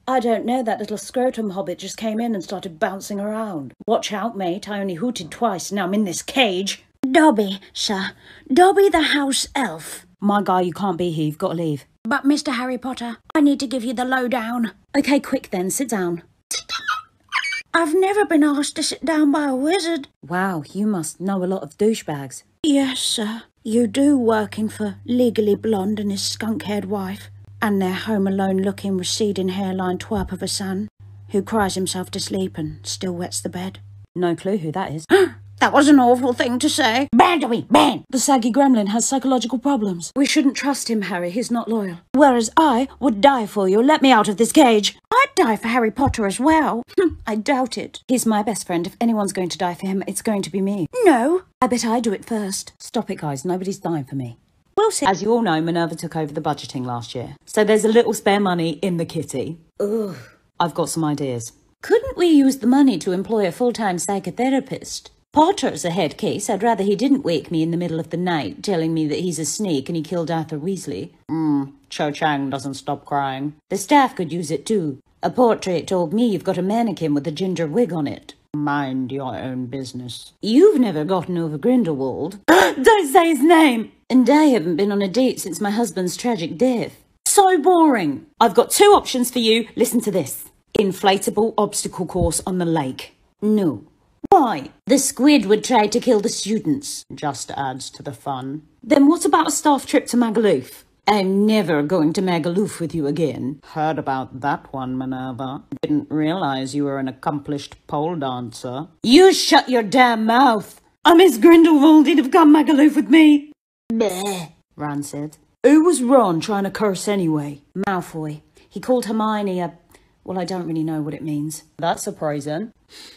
I don't know, that little scrotum hobbit just came in and started bouncing around. Watch out, mate, I only hooted twice, now I'm in this cage. Dobby, sir. Dobby the house elf. My guy, you can't be here, you've got to leave. But Mr. Harry Potter, I need to give you the lowdown. Okay, quick then, sit down. I've never been asked to sit down by a wizard. Wow, you must know a lot of douchebags. Yes, sir. You do, working for Legally Blonde and his skunk-haired wife, and their home alone-looking, receding hairline twerp of a son, who cries himself to sleep and still wets the bed. No clue who that is. That was an awful thing to say. Ban, Dobby, ban! The saggy gremlin has psychological problems. We shouldn't trust him, Harry. He's not loyal. Whereas I would die for you. Let me out of this cage. I'd die for Harry Potter as well. I doubt it. He's my best friend. If anyone's going to die for him, it's going to be me. No. I bet I do it first. Stop it, guys. Nobody's dying for me. We'll see. As you all know, Minerva took over the budgeting last year. So there's a little spare money in the kitty. Ugh. I've got some ideas. Couldn't we use the money to employ a full-time psychotherapist? Potter's a head case. I'd rather he didn't wake me in the middle of the night telling me that he's a snake and he killed Arthur Weasley. Cho Chang doesn't stop crying. The staff could use it too. A portrait told me you've got a mannequin with a ginger wig on it. Mind your own business. You've never gotten over Grindelwald. Don't say his name! And I haven't been on a date since my husband's tragic death. So boring. I've got two options for you. Listen to this. Inflatable obstacle course on the lake. No. Why? The squid would try to kill the students. Just adds to the fun. Then what about a staff trip to Magaluf? I'm never going to Magaluf with you again. Heard about that one, Minerva. Didn't realize you were an accomplished pole dancer. You shut your damn mouth! Miss Grindelwald have come Magaluf with me. Bleh, Ron said. Who was Ron trying to curse anyway? Malfoy. He called Hermione a... Well, I don't really know what it means. That's surprising.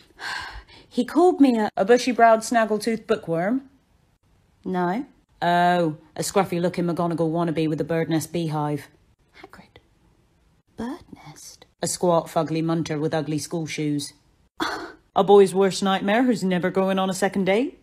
He called me a bushy-browed, snaggle-toothed bookworm. No. Oh, a scruffy-looking McGonagall wannabe with a bird nest beehive. Hagrid. Bird nest? A squat, fugly munter with ugly school shoes. A boy's worst nightmare who's never going on a second date?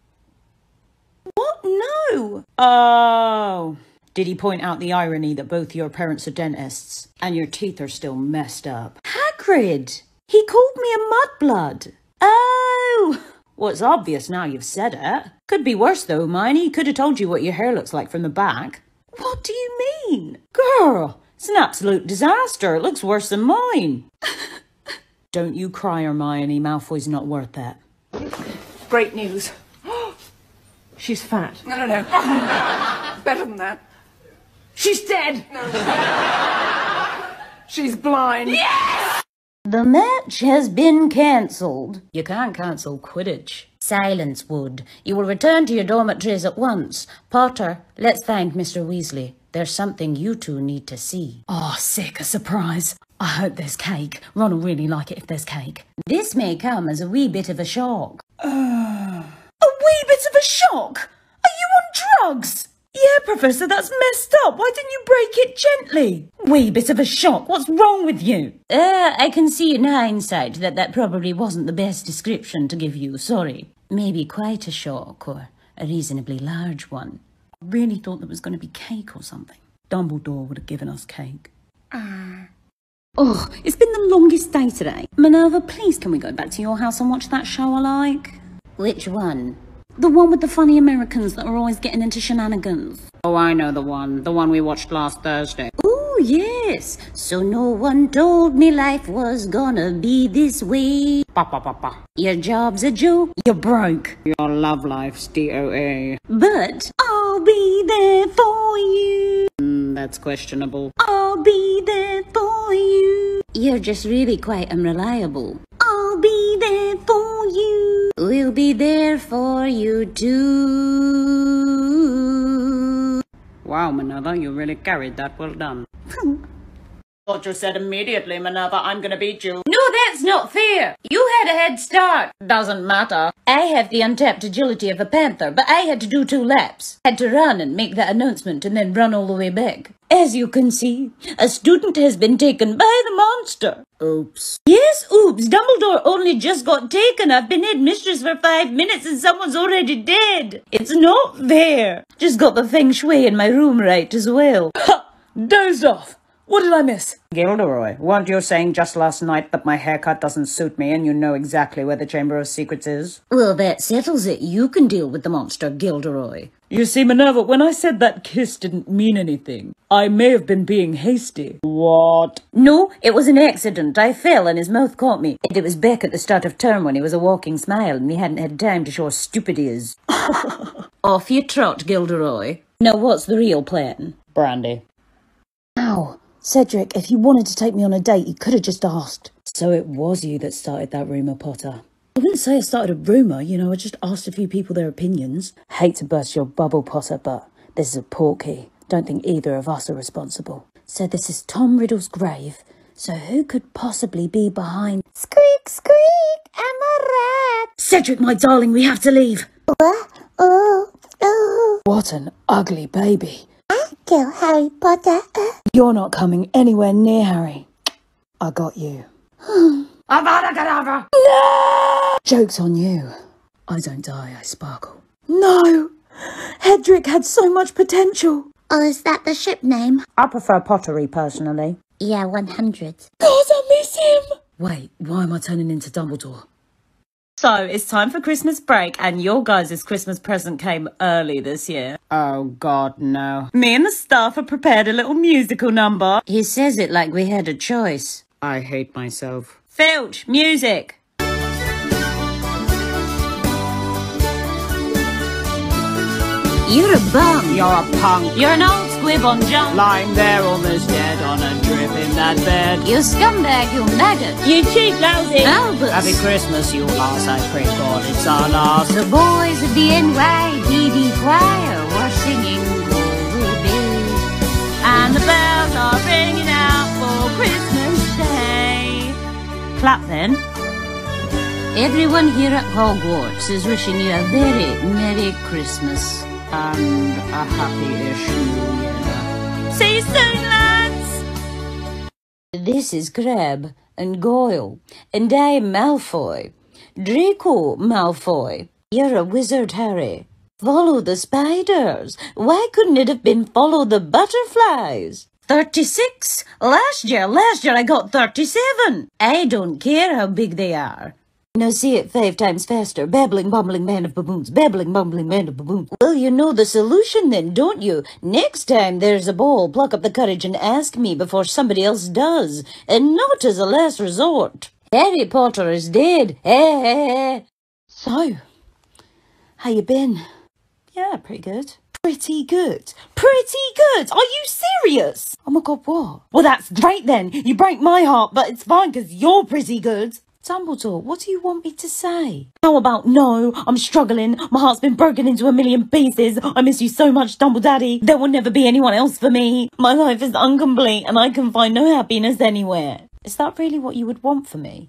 What? No! Oh. Did he point out the irony that both your parents are dentists and your teeth are still messed up? Hagrid! He called me a mudblood. Oh! Well, it's obvious now you've said it. Could be worse, though, Hermione. He could have told you what your hair looks like from the back. What do you mean? Girl, it's an absolute disaster. It looks worse than mine. Don't you cry, Hermione. Malfoy's not worth that. Great news. She's fat. No. Better than that. She's dead. No. She's blind. Yes! The match has been cancelled. You can't cancel Quidditch. Silence, Wood. You will return to your dormitories at once. Potter, let's thank Mr. Weasley. There's something you two need to see. Oh, sick, a surprise. I hope there's cake. Ron will really like it if there's cake. This may come as a wee bit of a shock. A wee bit of a shock? Are you on drugs? Yeah, Professor, that's messed up. Why didn't you break it gently? Wee bit of a shock. What's wrong with you? I can see in hindsight that probably wasn't the best description to give you. Sorry. Maybe quite a shock, or a reasonably large one. I really thought there was going to be cake or something. Dumbledore would have given us cake. Oh, it's been the longest day today. Minerva, please can we go back to your house and watch that show I like? Which one? The one with the funny Americans that are always getting into shenanigans. Oh, I know the one. The one we watched last Thursday. Oh, yes. So no one told me life was gonna be this way. Your job's a joke. You're broke. Your love life's DOA. But I'll be there for you. That's questionable. I'll be there for you. You're just really quite unreliable. I'll be there for you. We'll be there for you too. Wow, Minerva, you really carried that. Well done. Thought you said immediately, Minerva, I'm gonna beat you. No, that's not fair. You had a head start. Doesn't matter. I have the untapped agility of a panther, but I had to do 2 laps. Had to run and make that announcement and then run all the way back. As you can see, a student has been taken by the monster. Oops. Yes, oops. Dumbledore only just got taken. I've been headmistress for 5 minutes and someone's already dead. It's not fair. Just got the feng shui in my room right as well. Ha! Doze off. What did I miss? Gilderoy, weren't you saying just last night that my haircut doesn't suit me and you know exactly where the Chamber of Secrets is? Well, that settles it. You can deal with the monster, Gilderoy. You see, Minerva, when I said that kiss didn't mean anything, I may have been being hasty. What? No, it was an accident. I fell and his mouth caught me. And it was back at the start of term when he was a walking smile and we hadn't had time to show how stupid he is. Off you trot, Gilderoy. Now, what's the real plan? Brandy. Ow. Cedric, if you wanted to take me on a date, you could have just asked. So it was you that started that rumour, Potter. I wouldn't say I started a rumour, you know, I just asked a few people their opinions. Hate to burst your bubble, Potter, but this is a portkey. Don't think either of us are responsible. So this is Tom Riddle's grave. So who could possibly be behind... Squeak, squeak, I'm a rat. Cedric, my darling, we have to leave. Oh. What an ugly baby. Kill Harry Potter. You're not coming anywhere near Harry. I got you. Avada Kedavra! No! Joke's on you. I don't die, I sparkle. No! Hedrick had so much potential. Oh, is that the ship name? I prefer pottery, personally. Yeah, 100. God, I miss him! Wait, why am I turning into Dumbledore? So, it's time for Christmas break, and your guys' Christmas present came early this year. Oh, God, no. Me and the staff have prepared a little musical number. He says it like we had a choice. I hate myself. Filch, music! You're a bum. You're a punk. You're an old squib on junk. Lying there almost dead on a drip in that bed. You scumbag, you maggot. You cheap lousy. Albus. Happy Christmas, you lass. I pray God it's our last. The boys of the NYPD choir were singing Glory Be. And the bells are ringing out for Christmas Day. Clap then. Everyone here at Hogwarts is wishing you a very Merry Christmas. And a happy-ish New Year. See you soon, lads! This is Crabbe and Goyle, and I'm Malfoy. Draco Malfoy. You're a wizard, Harry. Follow the spiders. Why couldn't it have been follow the butterflies? 36. Last year I got 37. I don't care how big they are. Now say it 5 times faster. Babbling, bumbling band of baboons. Babbling, bumbling band of baboons. Well, you know the solution then, don't you? Next time there's a ball, pluck up the courage and ask me before somebody else does. And not as a last resort. Harry Potter is dead. So, how you been? Yeah, pretty good. Pretty good. Pretty good! Are you serious? Oh my God, what? Well, that's great then. You break my heart, but it's fine because you're pretty good. Dumbledore, what do you want me to say? How about no, I'm struggling, my heart's been broken into a million pieces, I miss you so much, Dumbledaddy, there will never be anyone else for me, my life is incomplete and I can find no happiness anywhere. Is that really what you would want for me?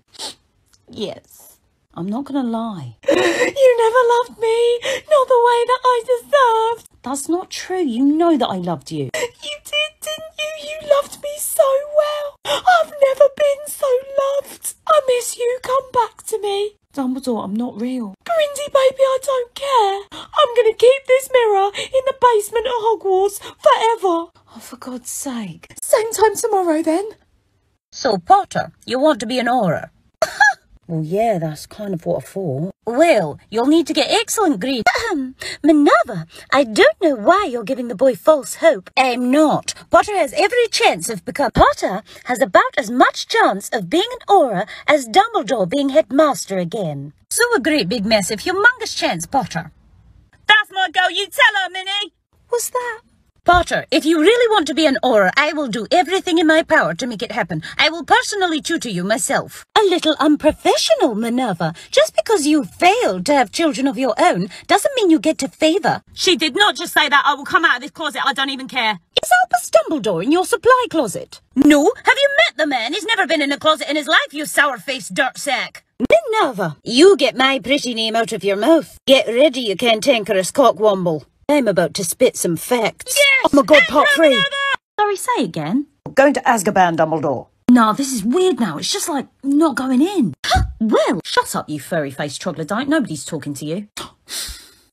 Yes. I'm not gonna lie. You never loved me, not the way that I deserved. That's not true, you know that I loved you. You did, didn't you? You loved me so well. I've never been so loved. I miss you, come back to me. Dumbledore, I'm not real. Grindy baby, I don't care. I'm gonna keep this mirror in the basement at Hogwarts forever. Oh, for God's sake. Same time tomorrow then. So, Potter, you want to be an aura? Well, yeah, that's kind of what I thought. Well, you'll need to get excellent grades. Minerva, I don't know why you're giving the boy false hope. I'm not. Potter has every chance of becoming... Potter has about as much chance of being an aura as Dumbledore being headmaster again. So a great big massive humongous chance, Potter. That's my girl, you tell her, Minnie. What's that? Potter, if you really want to be an aura, I will do everything in my power to make it happen. I will personally tutor you myself. A little unprofessional, Minerva. Just because you failed to have children of your own doesn't mean you get to favour. She did not just say that. I will come out of this closet. I don't even care. Is Albus Dumbledore in your supply closet? No. Have you met the man? He's never been in a closet in his life, you sour-faced dirt sack. Minerva, you get my pretty name out of your mouth. Get ready, you cantankerous cockwomble. I'm about to spit some facts. Yes! Oh my God, part 3. Sorry, say again. Going to Azkaban, Dumbledore. No, this is weird now. It's just like not going in. Well, shut up, you furry-faced troglodyte. Nobody's talking to you.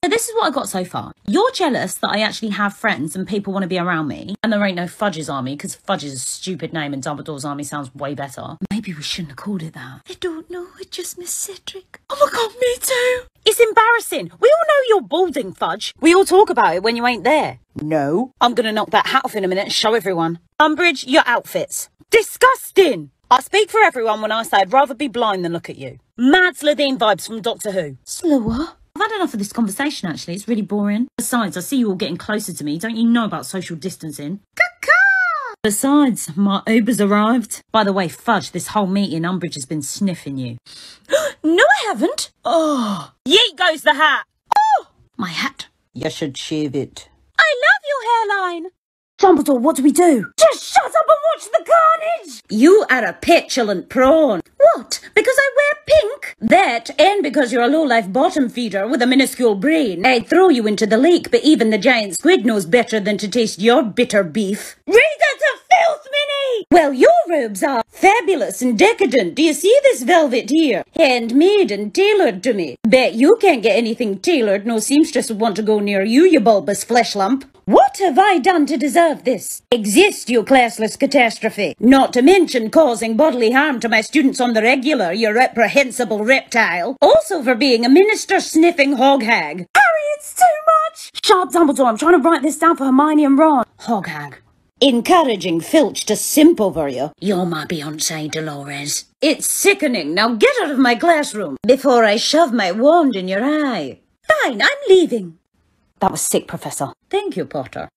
So this is what I got so far. You're jealous that I actually have friends and people want to be around me, and there ain't no Fudge's Army, because Fudge is a stupid name and Dumbledore's Army sounds way better. Maybe we shouldn't have called it that. I don't know, I just miss Cedric. Oh my god, me too! It's embarrassing. We all know you're balding, Fudge. We all talk about it when you ain't there. No. I'm gonna knock that hat off in a minute and show everyone. Umbridge, your outfits. Disgusting! I speak for everyone when I say I'd rather be blind than look at you. Mad Slitheen vibes from Doctor Who. Slower? I've had enough of this conversation, actually. It's really boring. Besides, I see you all getting closer to me. Don't you know about social distancing? Besides, my Uber's arrived. By the way, Fudge, this whole meeting, Umbridge has been sniffing you. No, I haven't. Oh, yeet goes the hat. Oh, my hat. You should shave it. I love your hairline. Dumbledore, what do we do? Just shut up and watch the carnage. You are a petulant prawn. What? Because I wear pink? That, and because you're a low-life bottom feeder with a minuscule brain. I'd throw you into the lake, but even the giant squid knows better than to taste your bitter beef. Read it to filth, Minnie! Well, your robes are fabulous and decadent. Do you see this velvet here? Handmade and tailored to me. Bet you can't get anything tailored. No seamstress would want to go near you, you bulbous flesh lump. What have I done to deserve this? Exist, you classless catastrophe. Not to mention causing bodily harm to my students on the regular, you reprehensible reptile. Also for being a minister-sniffing hog hag. Harry, it's too much. Shut up, Dumbledore. I'm trying to write this down for Hermione and Ron. Hog hag. Encouraging Filch to simp over you. You're my Beyonce, Dolores. It's sickening. Now get out of my classroom before I shove my wand in your eye. Fine, I'm leaving. That was sick, Professor. Thank you, Potter.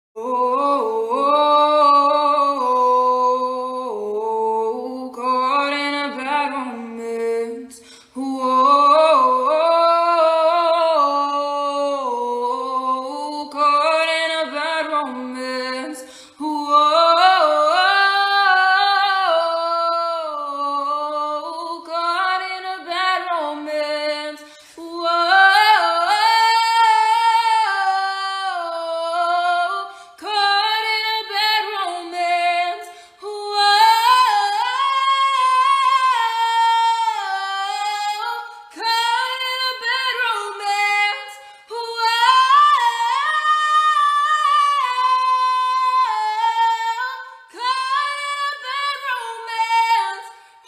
Caught in a bad romance. Caught in a bad romance. Caught in a bad romance. Caught in a bad romance. Caught in a bad romance. Caught in a bad romance.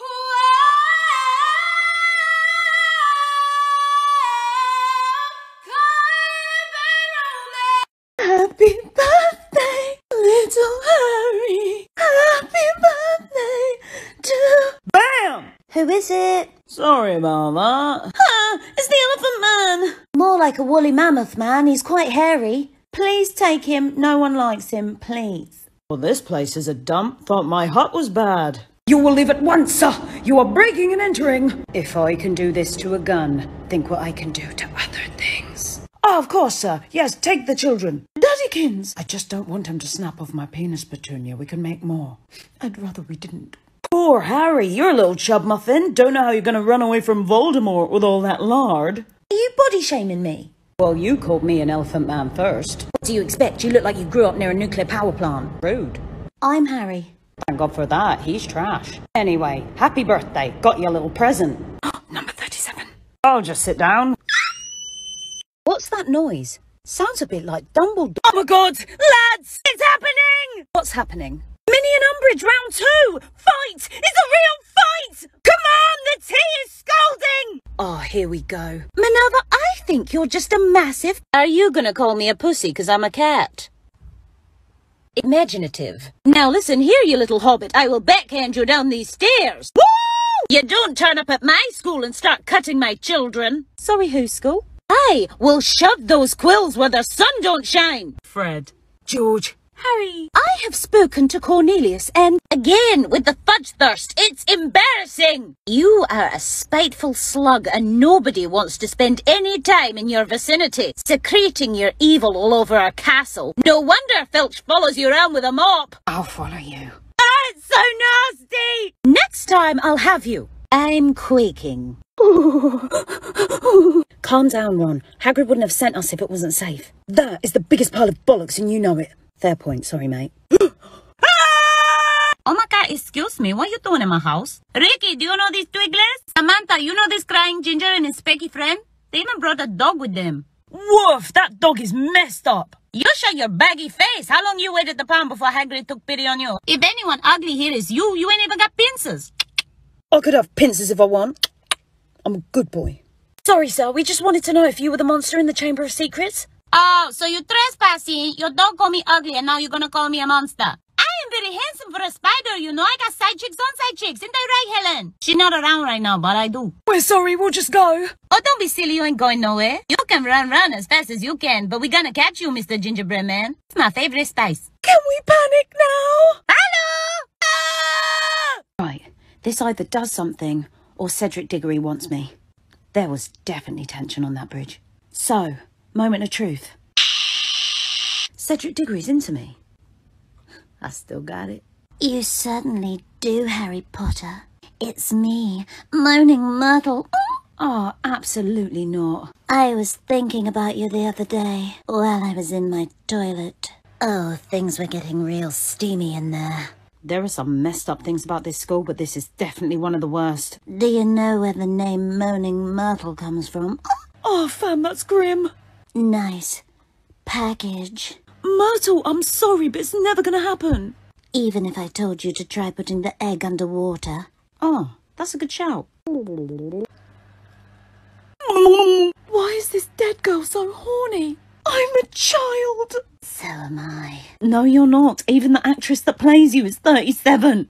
Happy birthday, little Harry. Happy birthday to... Bam! Who is it? Sorry, Mama. Ah, it's the Elephant Man. More like a woolly mammoth man. He's quite hairy. Please take him. No one likes him, please. Well, this place is a dump. Thought my hut was bad. You will leave at once, sir. You are breaking and entering. If I can do this to a gun, think what I can do to other things. Oh, of course, sir. Yes, take the children. Daddykins. I just don't want him to snap off my penis, Petunia. We can make more. I'd rather we didn't. Poor Harry, you're a little chub muffin. Don't know how you're going to run away from Voldemort with all that lard. Are you body shaming me? Well, you called me an elephant man first. What do you expect? You look like you grew up near a nuclear power plant. Rude. I'm Harry. Thank God for that. He's trash. Anyway, happy birthday. Got you a little present. Number 37. I'll just sit down. What's that noise? Sounds a bit like Dumbledore. Oh my God! Lads! It's happening! What's happening? Minnie and Umbridge, round 2! Fight! It's a real fight! Come on! The tea is scalding! Oh, here we go. Minerva, I think you're just a massive... Are you gonna call me a pussy because I'm a cat? Imaginative. Now listen here, you little hobbit. I will backhand you down these stairs. Woo! You don't turn up at my school and start cutting my children. Sorry, whose school? I will shove those quills where the sun don't shine. Fred. George. Harry. I have spoken to Cornelius and, again, with the fudge thirst, it's embarrassing. You are a spiteful slug and nobody wants to spend any time in your vicinity, secreting your evil all over our castle. No wonder Filch follows you around with a mop. I'll follow you. Ah, it's so nasty. Next time I'll have you. I'm quaking. Calm down, Ron. Hagrid wouldn't have sent us if it wasn't safe. That is the biggest pile of bollocks and you know it. Fair point, sorry mate. Oh my God, excuse me, what are you doing in my house? Ricky, do you know these twigglers? Samantha, you know this crying ginger and his specky friend? They even brought a dog with them. Woof, that dog is messed up. You shut your baggy face. How long you waited at the pound before Hagrid took pity on you? If anyone ugly here is you ain't even got pincers. I could have pincers if I want. I'm a good boy. Sorry, sir, we just wanted to know if you were the monster in the Chamber of Secrets. Oh, so you trespassing, your dog called me ugly, and now you're gonna call me a monster. I am very handsome for a spider, you know. I got side chicks on side chicks. Isn't that right, Helen? She's not around right now, but I do. We're sorry, we'll just go. Oh, don't be silly, you ain't going nowhere. You can run as fast as you can, but we're gonna catch you, Mr. Gingerbread Man. It's my favorite spice. Can we panic now? Hello! Right, this either does something or Cedric Diggory wants me. There was definitely tension on that bridge. So, moment of truth. Cedric Diggory's into me. I still got it. You certainly do, Harry Potter. It's me, Moaning Myrtle. Oh, absolutely not. I was thinking about you the other day while I was in my toilet. Oh, things were getting real steamy in there. There are some messed up things about this school, but this is definitely one of the worst. Do you know where the name Moaning Myrtle comes from? Oh, fam, that's grim. Nice package. Myrtle, I'm sorry, but it's never gonna happen. Even if I told you to try putting the egg underwater. Oh, that's a good shout. Why is this dead girl so horny? I'm a child. So am I. No, you're not. Even the actress that plays you is 37.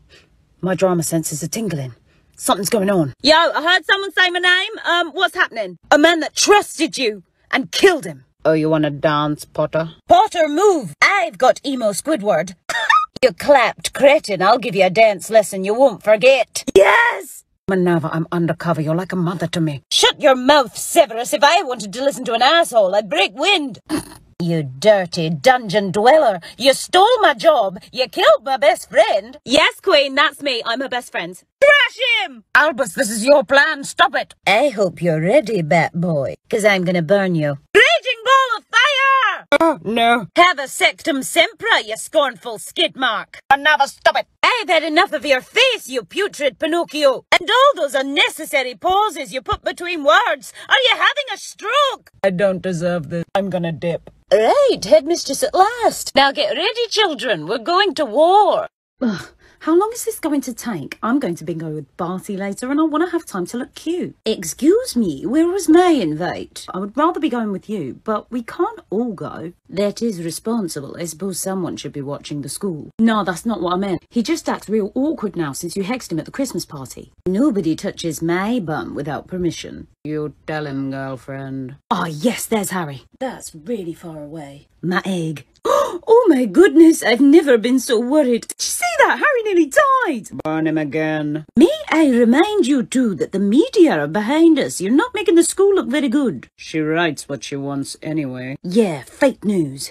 My drama senses are tingling. Something's going on. Yo, I heard someone say my name. What's happening? A man that trusted you and killed him. Oh, you want to dance, Potter? Potter, move! I've got emo Squidward. You clapped cretin. I'll give you a dance lesson you won't forget. Yes! Minerva, I'm undercover. You're like a mother to me. Shut your mouth, Severus. If I wanted to listen to an asshole, I'd break wind. You dirty dungeon dweller. You stole my job. You killed my best friend. Yes, Queen, that's me. I'm her best friend. Thrash him! Albus, this is your plan. Stop it. I hope you're ready, Bat Boy, because I'm going to burn you. Raging ball of fire! Oh, no. Have a sectum sempra, you scornful skid mark. Minerva, stop it. I've had enough of your face, you putrid Pinocchio, and all those unnecessary pauses you put between words. Are you having a stroke? I don't deserve this. I'm going to dip. Right, headmistress at last. Now get ready, children. We're going to war. Ugh, how long is this going to take? I'm going to bingo with Barty later and I want to have time to look cute. Excuse me, where was my invite? I would rather be going with you, but we can't all go. That is responsible. I suppose someone should be watching the school. No, that's not what I meant. He just acts real awkward now since you hexed him at the Christmas party. Nobody touches my bum without permission. You tell him, girlfriend. Ah, yes, there's Harry. That's really far away. My egg. Oh my goodness, I've never been so worried. Did you see that? Harry nearly died. Burn him again. May I remind you too that the media are behind us. You're not making the school look very good. She writes what she wants anyway. Yeah, fake news.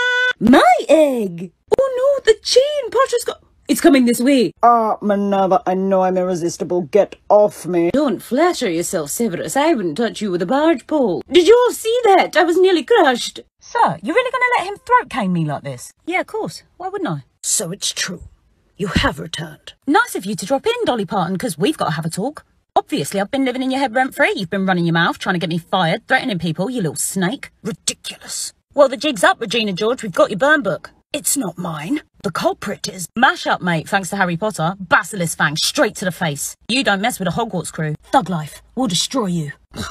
My egg! Oh no, the chain Potter's got... It's coming this way. Ah, Minerva, I know I'm irresistible. Get off me. Don't flatter yourself, Severus. I wouldn't touch you with a barge pole. Did you all see that? I was nearly crushed. Sir, you really going to let him throat cane me like this? Yeah, of course. Why wouldn't I? So it's true. You have returned. Nice of you to drop in, Dolly Parton, because we've got to have a talk. Obviously, I've been living in your head rent-free. You've been running your mouth, trying to get me fired, threatening people, you little snake. Ridiculous. Well, the jig's up, Regina George. We've got your burn book. It's not mine. The culprit is... Mash up, mate, thanks to Harry Potter. Basilisk fang, straight to the face. You don't mess with a Hogwarts crew. Thug life. We'll destroy you.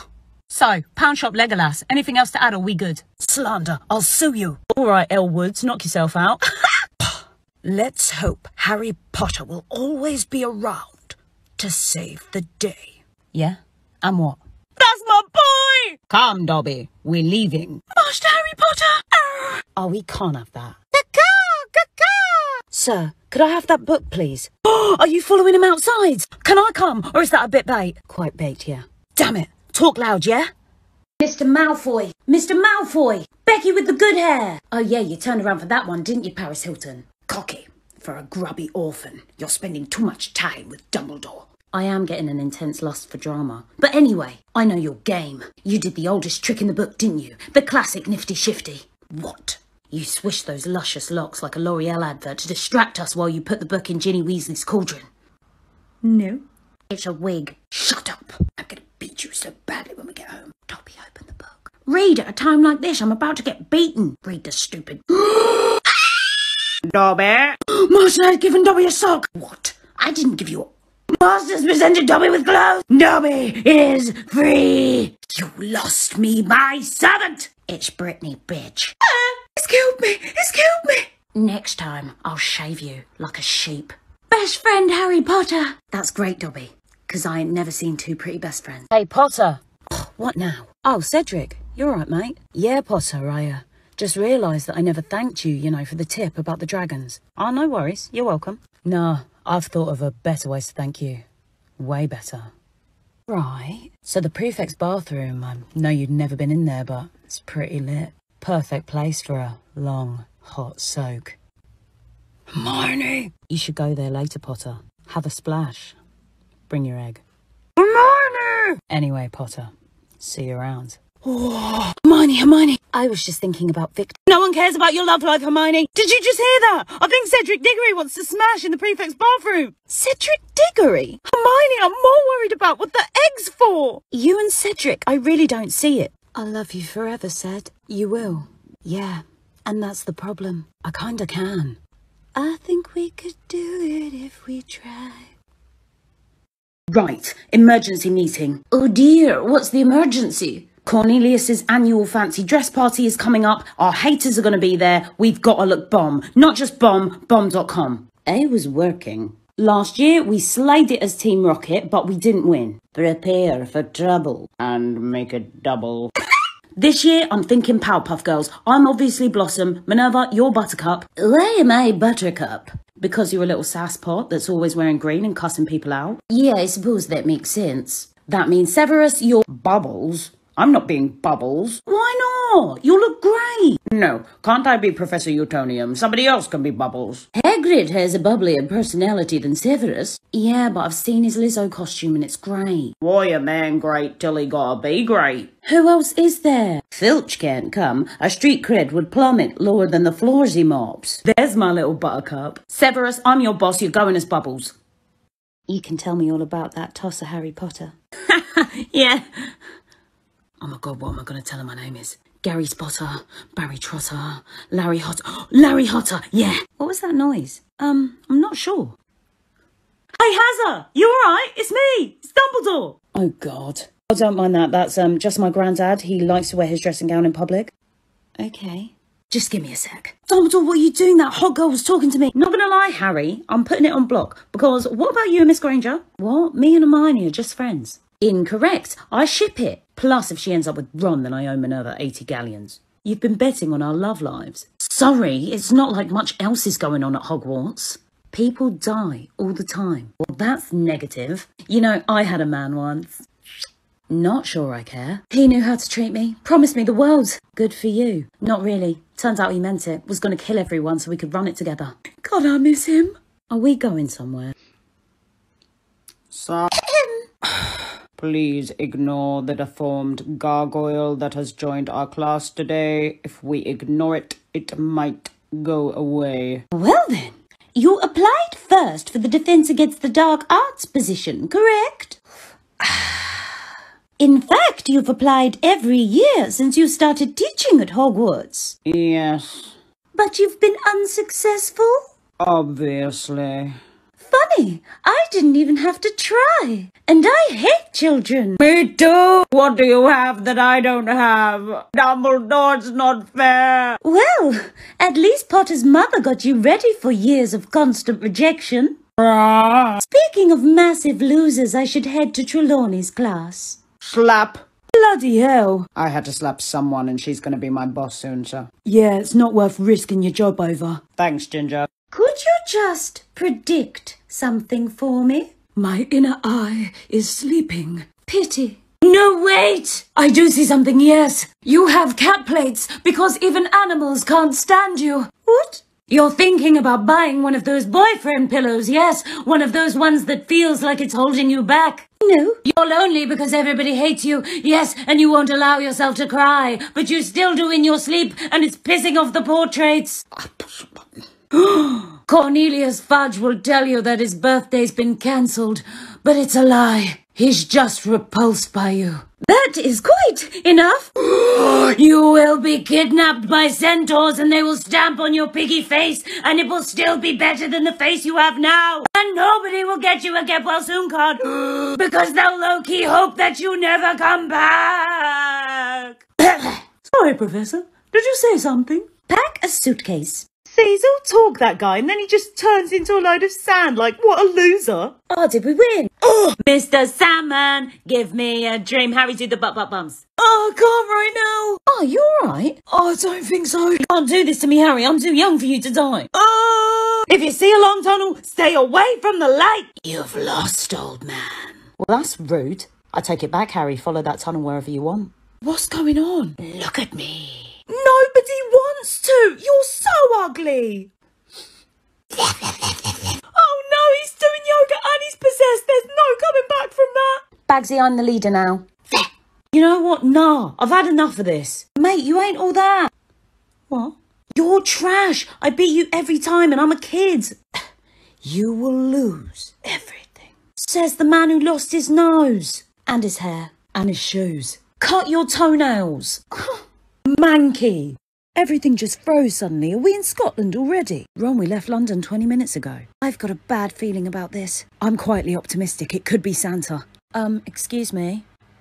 So, Pound Shop Legolas. Anything else to add, or we good? Slander. I'll sue you. All right, Elle Woods, knock yourself out. Let's hope Harry Potter will always be around to save the day. Yeah? And what? That's my boy! Come, Dobby. We're leaving. Master Harry Potter! Oh, we can't have that. Caw-caw! Sir, could I have that book, please? Are you following him outside? Can I come, or is that a bit bait? Quite bait, yeah. Damn it. Talk loud, yeah? Mr. Malfoy! Mr. Malfoy! Becky with the good hair! Oh yeah, you turned around for that one, didn't you, Paris Hilton? Cocky. For a grubby orphan, you're spending too much time with Dumbledore. I am getting an intense lust for drama. But anyway, I know your game. You did the oldest trick in the book, didn't you? The classic nifty shifty. What? You swished those luscious locks like a L'Oreal advert to distract us while you put the book in Ginny Weasley's cauldron. No. It's a wig. Shut up. I'm gonna beat you so badly when we get home. Dobby, open the book. Read at a time like this. I'm about to get beaten. Read the stupid... Dobby. Master has given Dobby a sock. What? I didn't give you a... Master's presented Dobby with gloves. Dobby is free. You lost me, my servant. It's Brittany, bitch. It's killed me. It's killed me. Next time, I'll shave you like a sheep. Best friend Harry Potter. That's great, Dobby, because I ain't never seen two pretty best friends. Hey, Potter. What now? Oh, Cedric. You all right, mate? Yeah, Potter, I just realised that I never thanked you, you know, for the tip about the dragons. Oh, no worries. You're welcome. Nah, I've thought of a better way to thank you. Way better. Right. So the prefect's bathroom, I know you'd never been in there, but it's pretty lit. Perfect place for a long, hot soak. Hermione! You should go there later, Potter. Have a splash. Bring your egg. Hermione! Anyway, Potter, see you around. Oh, Hermione. I was just thinking about Victor. No one cares about your love life, Hermione. Did you just hear that? I think Cedric Diggory wants to smash in the prefect's bathroom. Cedric Diggory? Hermione, I'm more worried about what the egg's for. You and Cedric, I really don't see it. I'll love you forever, Ced. You will. Yeah, and that's the problem. I kinda can. I think we could do it if we try. Right, emergency meeting. Oh dear, what's the emergency? Cornelius's annual fancy dress party is coming up. Our haters are going to be there. We've got to look bomb. Not just bomb, bomb.com. A was working. Last year, we slayed it as Team Rocket, but we didn't win. Prepare for trouble. And make it double. This year, I'm thinking Powerpuff Girls. I'm obviously Blossom. Minerva, you're Buttercup. Why am I Buttercup? Because you're a little sasspot that's always wearing green and cussing people out. Yeah, I suppose that makes sense. That means Severus, you're Bubbles. I'm not being Bubbles. Why not? You look great. No, can't I be Professor Utonium? Somebody else can be Bubbles. Hagrid has a bubblier personality than Severus. Yeah, but I've seen his Lizzo costume and it's great. Why a man great till he gotta be great? Who else is there? Filch can't come. A street cred would plummet lower than the floors he mops. There's my little Buttercup. Severus, I'm your boss. You're going as Bubbles. You can tell me all about that tosser Harry Potter. Yeah. Oh my God, what am I going to tell her my name is? Gary Spotter, Barry Trotter, Larry Hotter. Larry Hotter, yeah. What was that noise? I'm not sure. Hey, Hazza, you all right? It's me, it's Dumbledore. Oh God. I don't mind that. That's just my granddad. He likes to wear his dressing gown in public. Okay. Just give me a sec. Dumbledore, what are you doing? That hot girl was talking to me. Not gonna lie, Harry, I'm putting it on block. Because what about you and Miss Granger? What? Me and Hermione are just friends. Incorrect. I ship it. Plus, if she ends up with Ron, then I owe Minerva 80 galleons. You've been betting on our love lives. Sorry, it's not like much else is going on at Hogwarts. People die all the time. Well, that's negative. You know, I had a man once. Not sure I care. He knew how to treat me. Promised me the world. Good for you. Not really. Turns out he meant it. Was going to kill everyone so we could run it together. God, I miss him. Are we going somewhere? So... Please ignore the deformed gargoyle that has joined our class today. If we ignore it, it might go away. Well then, you applied first for the Defense Against the Dark Arts position, correct? In fact, you've applied every year since you started teaching at Hogwarts. Yes. But you've been unsuccessful? Obviously. Funny, I didn't even have to try. And I hate children. Me too. What do you have that I don't have? Dumbledore's not fair. Well, at least Potter's mother got you ready for years of constant rejection. Speaking of massive losers, I should head to Trelawney's class. Slap. Bloody hell. I had to slap someone and she's going to be my boss soon, so. Yeah, it's not worth risking your job over. Thanks, Ginger. Could you just predict something for me? My inner eye is sleeping. Pity. No, wait! I do see something, yes. You have cat plates because even animals can't stand you. What? You're thinking about buying one of those boyfriend pillows, yes? One of those ones that feels like it's holding you back. No. You're lonely because everybody hates you, yes, and you won't allow yourself to cry, but you still do in your sleep, and it's pissing off the portraits. Cornelius Fudge will tell you that his birthday's been cancelled, but it's a lie. He's just repulsed by you. That is quite enough. You will be kidnapped by centaurs and they will stamp on your piggy face and it will still be better than the face you have now. And nobody will get you a get well soon card because they'll low-key hope that you never come back. Sorry, Professor. Did you say something? Pack a suitcase. See, he's all talk, that guy, and then he just turns into a load of sand, like, what a loser. Oh, did we win? Oh, Mr. Sandman, give me a dream. Harry, do the bums. Oh, I can't right now. Oh, you all right? Oh, I don't think so. You can't do this to me, Harry. I'm too young for you to die. Oh! If you see a long tunnel, stay away from the light. You've lost, old man. Well, that's rude. I take it back, Harry. Follow that tunnel wherever you want. What's going on? Look at me. Nobody wants to. You're so ugly. Oh no, he's doing yoga and he's possessed. There's no coming back from that. Bagsy, I'm the leader now. You know what? Nah, I've had enough of this. Mate, you ain't all that. What? You're trash. I beat you every time and I'm a kid. You will lose everything. Says the man who lost his nose. And his hair. And his shoes. Cut your toenails. Manky. Everything just froze suddenly. Are we in Scotland already? Ron, we left London 20 minutes ago. I've got a bad feeling about this. I'm quietly optimistic. It could be Santa. Excuse me.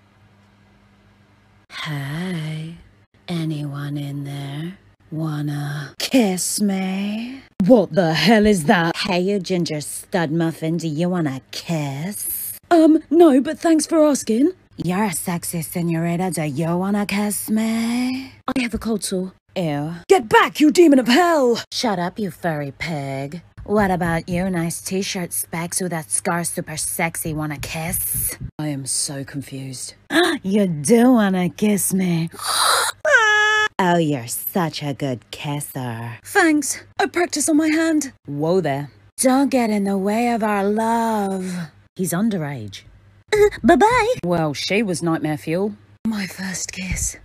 Hey, anyone in there wanna kiss me? What the hell is that? Hey, you ginger stud muffin, do you want a kiss? No, but thanks for asking. You're a sexy senorita, do you want to kiss me? I have a cold sore. Ew. Get back, you demon of hell! Shut up, you furry pig. What about you? Nice t-shirt, specs with that scar, super sexy, wanna kiss? I am so confused. You do wanna kiss me. Oh, you're such a good kisser. Thanks. I practice on my hand. Whoa there. Don't get in the way of our love. He's underage. Bye-bye. Well, she was nightmare fuel. My first kiss.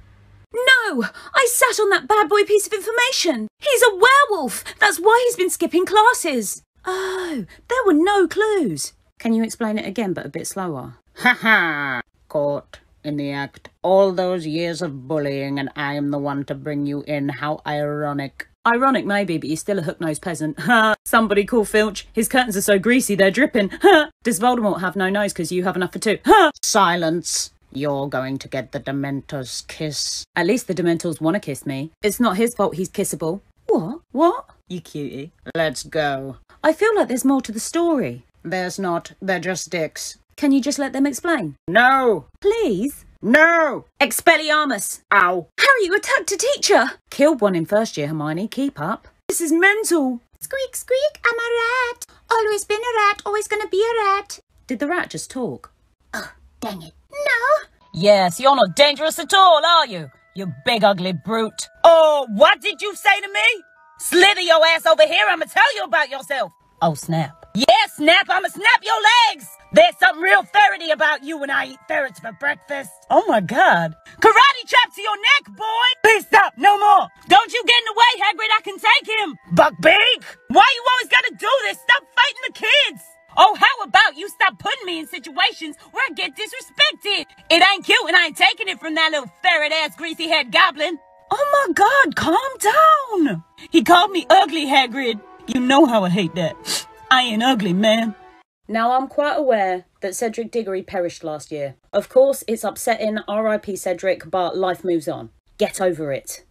No! I sat on that bad boy piece of information. He's a werewolf. That's why he's been skipping classes. Oh, there were no clues. Can you explain it again, but a bit slower? Ha ha! Caught in the act. All those years of bullying and I am the one to bring you in. How ironic. Ironic maybe, but you're still a hook-nosed peasant. Ha! Somebody call Filch. His curtains are so greasy they're dripping. Ha! Does Voldemort have no nose because you have enough for two? Ha! Silence. You're going to get the Dementor's kiss. At least the Dementors want to kiss me. It's not his fault he's kissable. What? What? You cutie. Let's go. I feel like there's more to the story. There's not. They're just dicks. Can you just let them explain? No! Please? No! Expelliarmus! Ow! Harry, you attacked a teacher! Killed one in first year, Hermione. Keep up. This is mental. Squeak, squeak, I'm a rat. Always been a rat, always gonna be a rat. Did the rat just talk? Oh, dang it. No. Yes, you're not dangerous at all, are you? You big ugly brute. Oh, what did you say to me? Slither your ass over here, I'ma tell you about yourself. Oh, snap. Yeah, snap, I'ma snap your legs. There's something real ferrety about you when I eat ferrets for breakfast. Oh my God. Karate chop to your neck, boy. Please stop, no more. Don't you get in the way, Hagrid, I can take him. Buckbeak, why you always gotta do this? Stop fighting the kids. Oh, how about you stop putting me in situations where I get disrespected? It ain't cute and I ain't taking it from that little ferret-ass greasy-head goblin. Oh my God, calm down. He called me ugly, Hagrid. You know how I hate that. I ain't ugly, man. Now, I'm quite aware that Cedric Diggory perished last year. Of course, it's upsetting, R.I.P. Cedric, but life moves on. Get over it.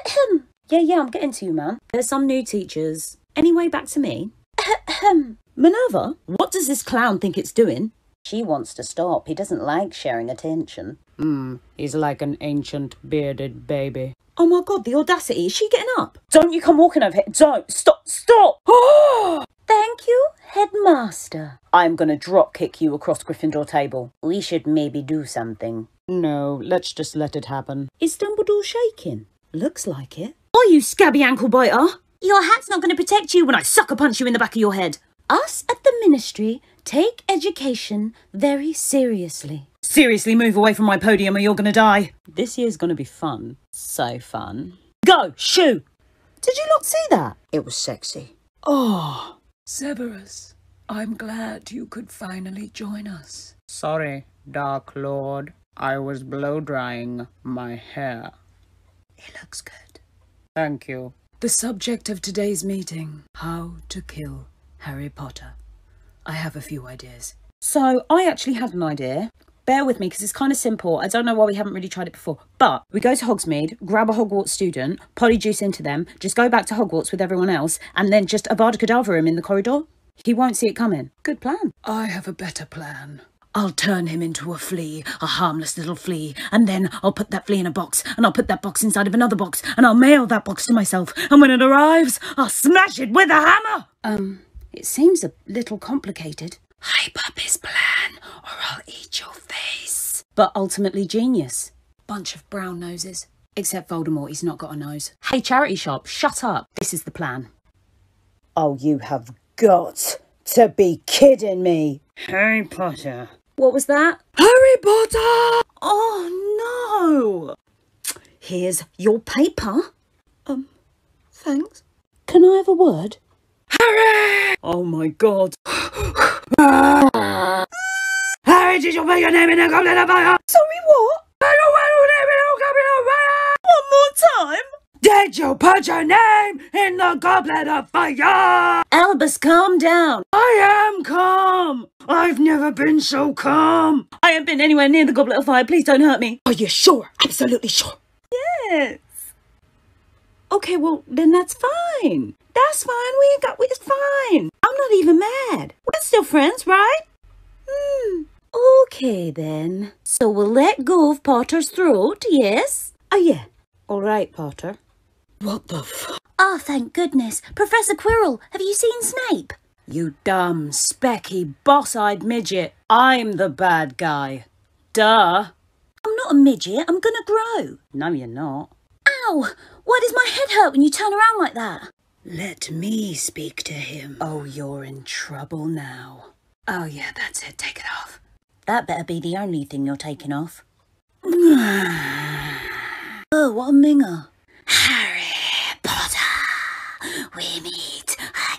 Yeah, I'm getting to you, man. There's some new teachers. Anyway, back to me. Minerva, what does this clown think it's doing? She wants to stop. He doesn't like sharing attention. He's like an ancient bearded baby. Oh my God, the audacity. Is she getting up? Don't you come walking over here. Don't. Stop. Thank you, headmaster. I'm going to drop kick you across Gryffindor table. We should maybe do something. No, let's just let it happen. Is Dumbledore shaking? Looks like it. Oh, you scabby ankle biter. Your hat's not going to protect you when I sucker punch you in the back of your head. Us at the Ministry take education very seriously. Seriously, move away from my podium or you're going to die. This year's going to be fun. So fun. Go, shoo. Did you not see that? It was sexy. Oh, Severus, I'm glad you could finally join us. Sorry, Dark Lord. I was blow drying my hair. It looks good. Thank you. The subject of today's meeting, how to kill Harry Potter. I have a few ideas. So I actually had an idea. Bear with me because it's kind of simple. I don't know why we haven't really tried it before. But we go to Hogsmeade, grab a Hogwarts student, polyjuice into them, just go back to Hogwarts with everyone else, and then just Avada Kedavra him in the corridor. He won't see it coming. Good plan. I have a better plan. I'll turn him into a flea, a harmless little flea, and then I'll put that flea in a box, and I'll put that box inside of another box, and I'll mail that box to myself, and when it arrives, I'll smash it with a hammer! It seems a little complicated, Hype up his plan, or I'll eat your face. but ultimately genius. Bunch of brown noses. Except Voldemort, he's not got a nose. Hey, charity shop, shut up. This is the plan. Oh, you have got to be kidding me. Harry Potter. What was that? Harry Potter! Oh, no. Here's your paper. Thanks. Can I have a word? Harry! Oh, my God. Harry, did you put your name in a goblet of fire? Sorry, what? One more time? Did you put your name in the goblet of fire? Albus, calm down. I am calm. I've never been so calm. I haven't been anywhere near the goblet of fire. Please don't hurt me. Are you sure? Absolutely sure. Yes. Okay, well, then that's fine. That's fine. It's fine. I'm not even mad. We're still friends, right? Okay, then. So we'll let go of Potter's throat, yes? Oh, yeah. All right, Potter. What the f... Oh, thank goodness. Professor Quirrell, have you seen Snape? You dumb, specky, boss-eyed midget. I'm the bad guy. Duh. I'm not a midget. I'm gonna grow. No, you're not. Ow! Why does my head hurt when you turn around like that? Let me speak to him. Oh, you're in trouble now. Oh, yeah, that's it. Take it off. That better be the only thing you're taking off. Oh, what a minger. Harry Potter, we meet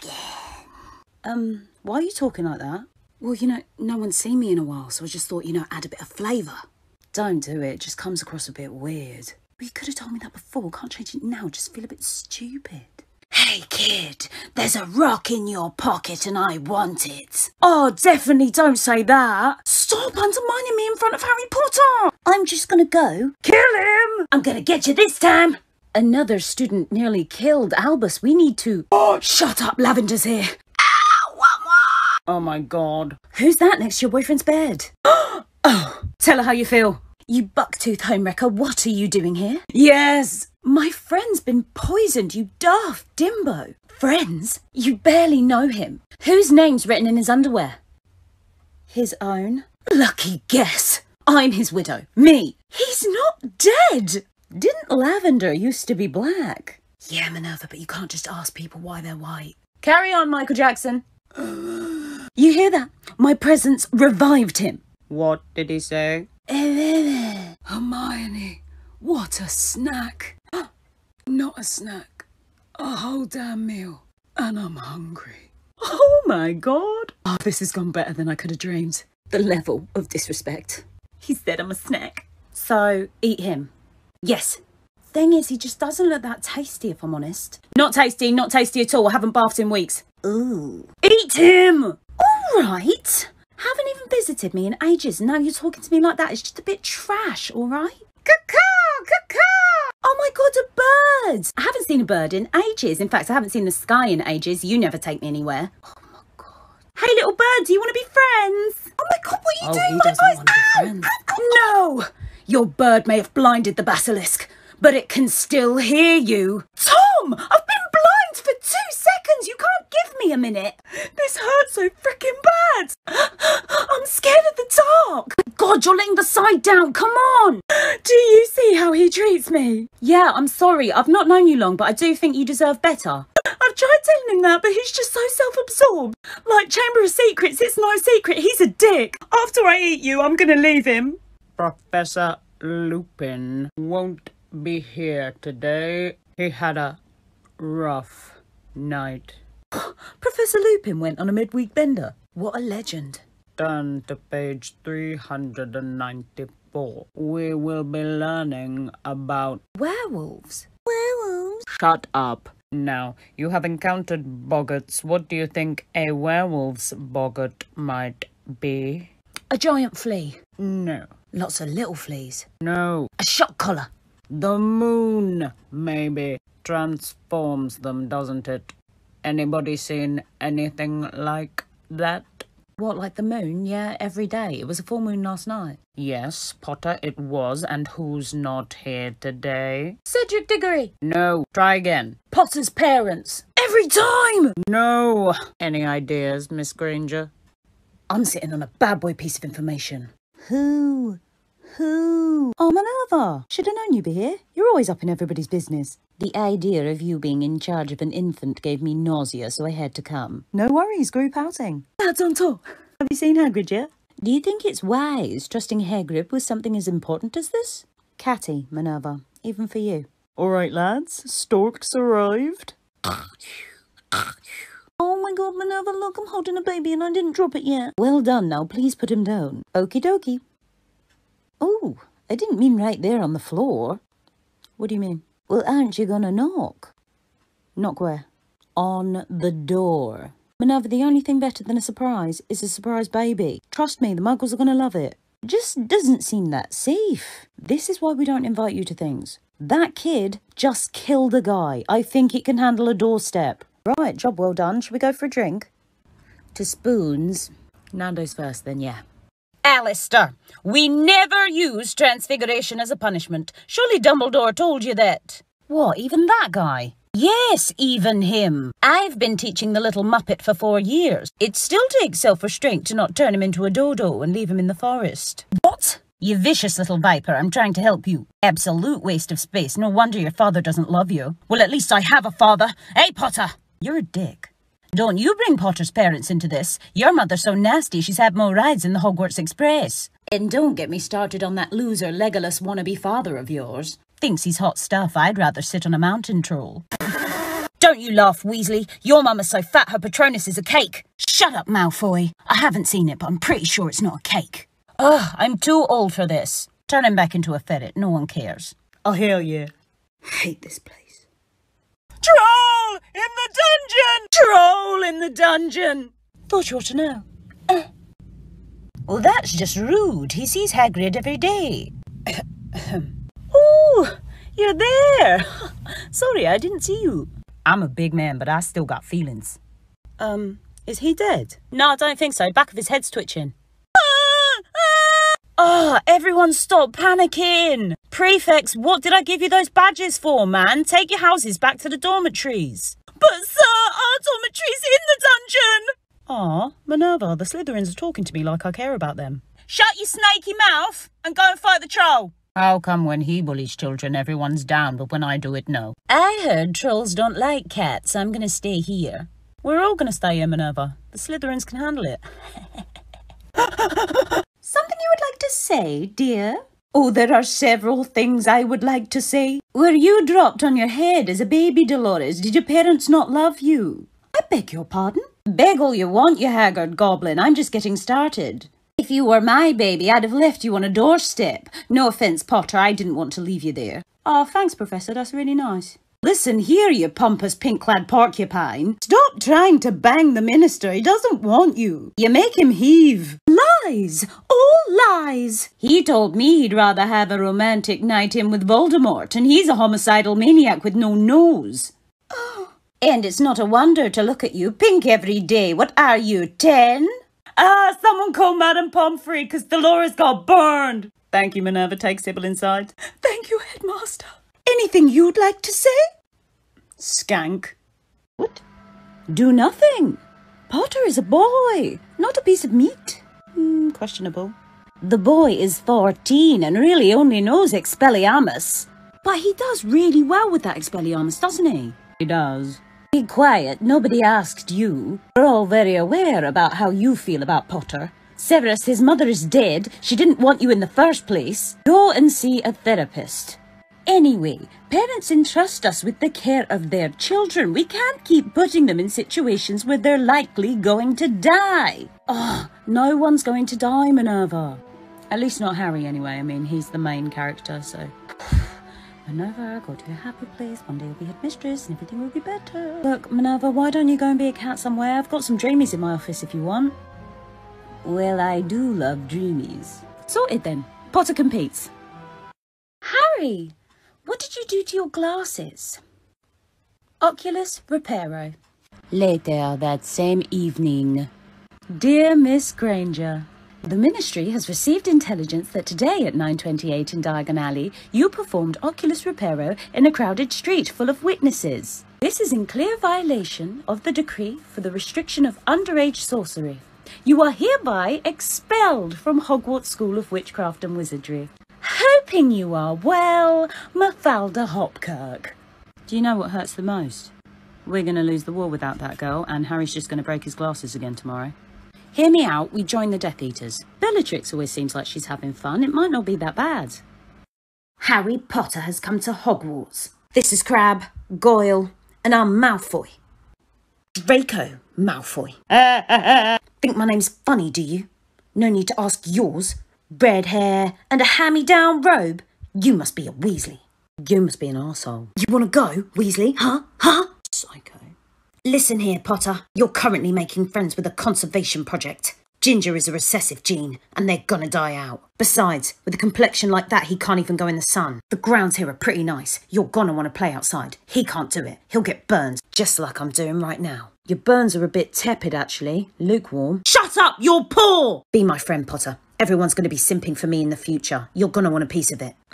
again. Why are you talking like that? Well, no one's seen me in a while, so I just thought, add a bit of flavour. Don't do it. It just comes across a bit weird. Well, you could have told me that before. Can't change it now. Just feel a bit stupid. Hey, kid, there's a rock in your pocket and I want it. Oh, definitely don't say that. Stop undermining me in front of Harry Potter. I'm just gonna go. Kill him! I'm gonna get you this time. Another student nearly killed Albus. We need to... Oh, shut up, Lavender's here. Oh my God. Who's that next to your boyfriend's bed? Oh, tell her how you feel. You bucktooth homewrecker, what are you doing here? Yes. My friend's been poisoned, you daft dimbo. Friends? You barely know him. Whose name's written in his underwear? His own? Lucky guess. I'm his widow. Me. He's not dead. Didn't Lavender used to be black? Yeah, Minerva, but you can't just ask people why they're white. Carry on, Michael Jackson. You hear that? My presence revived him. What did he say? Hermione, what a snack. Not a snack, a whole damn meal. And I'm hungry. Oh my God. Oh, this has gone better than I could have dreamed. The level of disrespect. He said I'm a snack. So, eat him. Yes. Thing is, he just doesn't look that tasty, if I'm honest. Not tasty at all. I haven't bathed in weeks. Ooh. Eat him! All right. Haven't even visited me in ages. Now you're talking to me like that. It's just a bit trash, all right? Caw-caw, caw-caw. Oh my God, a bird! I haven't seen a bird in ages. In fact, I haven't seen the sky in ages. You never take me anywhere. Oh my God. Hey, little bird, do you want to be friends? Oh my God, what are you doing? He doesn't want to be friends. No! Your bird may have blinded the basilisk, but it can still hear you. Tom! I've been blind for 2 seconds! You can't give me a minute! This hurts so freaking bad! I'm scared of the dark! God, you're letting the side down, come on! Do you see how he treats me? Yeah, I'm sorry, I've not known you long, but I do think you deserve better. I've tried telling him that, but he's just so self-absorbed. Like Chamber of Secrets, it's no secret, he's a dick. After I eat you, I'm gonna leave him. Professor Lupin won't be here today. He had a rough night. Professor Lupin went on a midweek bender. What a legend. Turn to page 394. We will be learning about... Werewolves? Shut up. Now, you have encountered boggarts. What do you think a werewolf's boggart might be? A giant flea. No. Lots of little fleas. No. A shock collar. The moon, maybe, transforms them, doesn't it? Anybody seen anything like that? What, like the moon? Yeah, every day. It was a full moon last night. Yes, Potter, it was. And who's not here today? Cedric Diggory. No. Try again. Potter's parents. Every time! No. Any ideas, Miss Granger? I'm sitting on a bad boy piece of information. Who? Oh, Minerva. Should have known you'd be here. You're always up in everybody's business. The idea of you being in charge of an infant gave me nausea, so I had to come. No worries, group outing. Lads on top. Have you seen Hagrid yet? Do you think it's wise trusting Hagrid with something as important as this? Catty, Minerva, even for you. All right, lads, Stork's arrived. Oh my god, Minerva, look, I'm holding a baby and I didn't drop it yet. Well done, now please put him down. Okie dokie. Oh, I didn't mean right there on the floor. What do you mean? Well, aren't you gonna knock? Knock where? On the door. Minerva, the only thing better than a surprise is a surprise baby. Trust me, the muggles are gonna love it. Just doesn't seem that safe. This is why we don't invite you to things. That kid just killed a guy. I think it can handle a doorstep. Right, job well done. Shall we go for a drink? To spoons. Nando's first, then yeah. Alistair, we never use transfiguration as a punishment. Surely Dumbledore told you that. What, even that guy? Yes, even him. I've been teaching the little muppet for 4 years. It still takes self-restraint to not turn him into a dodo and leave him in the forest. What? You vicious little viper, I'm trying to help you. Absolute waste of space. No wonder your father doesn't love you. Well, at least I have a father. Hey, Potter! You're a dick. Don't you bring Potter's parents into this. Your mother's so nasty she's had more rides in the Hogwarts Express. And don't get me started on that loser Legolas wannabe father of yours. Thinks he's hot stuff. I'd rather sit on a mountain troll. Don't you laugh, Weasley. Your mum is so fat her Patronus is a cake. Shut up, Malfoy. I haven't seen it, but I'm pretty sure it's not a cake. Ugh, I'm too old for this. Turn him back into a ferret. No one cares. Oh, hell yeah. Hate this place. Troll in the dungeon! Troll in the dungeon! Thought you ought to know. Well, that's just rude. He sees Hagrid every day. Oh, you're there. Sorry, I didn't see you. I'm a big man, but I still got feelings. Is he dead? No, I don't think so. Back of his head's twitching. Oh, everyone stop panicking! Prefects, what did I give you those badges for, man? Take your houses back to the dormitories. But, sir, our dormitory's in the dungeon! Aw, Minerva, the Slytherins are talking to me like I care about them. Shut your snaky mouth and go and fight the troll. How come when he bullies children, everyone's down, but when I do it, no? I heard trolls don't like cats, so I'm going to stay here. We're all going to stay here, Minerva. The Slytherins can handle it. Something you would like to say, dear? Oh, there are several things I would like to say. Were you dropped on your head as a baby, Dolores? Did your parents not love you? I beg your pardon? Beg all you want, you haggard goblin. I'm just getting started. If you were my baby, I'd have left you on a doorstep. No offence, Potter, I didn't want to leave you there. Oh, thanks, Professor. That's really nice. Listen here, you pompous pink-clad porcupine. Stop trying to bang the minister. He doesn't want you. You make him heave. Lies! All lies! He told me he'd rather have a romantic night in with Voldemort, and he's a homicidal maniac with no nose. Oh. And it's not a wonder to look at you pink every day. What are you, 10? Ah, someone call Madame Pomfrey, because Dolores got burned. Thank you, Minerva. Take Sybil inside. Thank you, Headmaster. Anything you'd like to say? Skank. What? Do nothing. Potter is a boy, not a piece of meat. Questionable. The boy is 14 and really only knows Expelliarmus. But he does really well with that Expelliarmus, doesn't he? He does. Be quiet. Nobody asked you. We're all very aware about how you feel about Potter. Severus, his mother is dead. She didn't want you in the first place. Go and see a therapist. Anyway, parents entrust us with the care of their children. We can't keep putting them in situations where they're likely going to die. Oh, no one's going to die, Minerva. At least not Harry, anyway. I mean, he's the main character, so... Minerva, go to a happy place. One day you'll be headmistress and everything will be better. Look, Minerva, why don't you go and be a cat somewhere? I've got some dreamies in my office if you want. Well, I do love dreamies. Sorted then. Potter competes. Harry, what did you do to your glasses? Oculus Reparo. Later that same evening. Dear Miss Granger, the Ministry has received intelligence that today at 9:28 in Diagon Alley, you performed Oculus Reparo in a crowded street full of witnesses. This is in clear violation of the decree for the restriction of underage sorcery. You are hereby expelled from Hogwarts School of Witchcraft and Wizardry. Hoping you are well, Mafalda Hopkirk. Do you know what hurts the most? We're going to lose the war without that girl, and Harry's just going to break his glasses again tomorrow. Hear me out, we join the Death Eaters. Bellatrix always seems like she's having fun. It might not be that bad. Harry Potter has come to Hogwarts. This is Crabbe, Goyle, and I'm Malfoy. Draco Malfoy. Think my name's funny, do you? No need to ask yours. Red hair and a hand-me-down robe. You must be a Weasley. You must be an arsehole. You want to go, Weasley? Huh? Psycho. Listen here, Potter. You're currently making friends with a conservation project. Ginger is a recessive gene, and they're gonna die out. Besides, with a complexion like that, he can't even go in the sun. The grounds here are pretty nice. You're gonna want to play outside. He can't do it. He'll get burned, just like I'm doing right now. Your burns are a bit tepid, actually. Lukewarm. Shut up, you're poor! Be my friend, Potter. Everyone's gonna be simping for me in the future. You're gonna want a piece of it.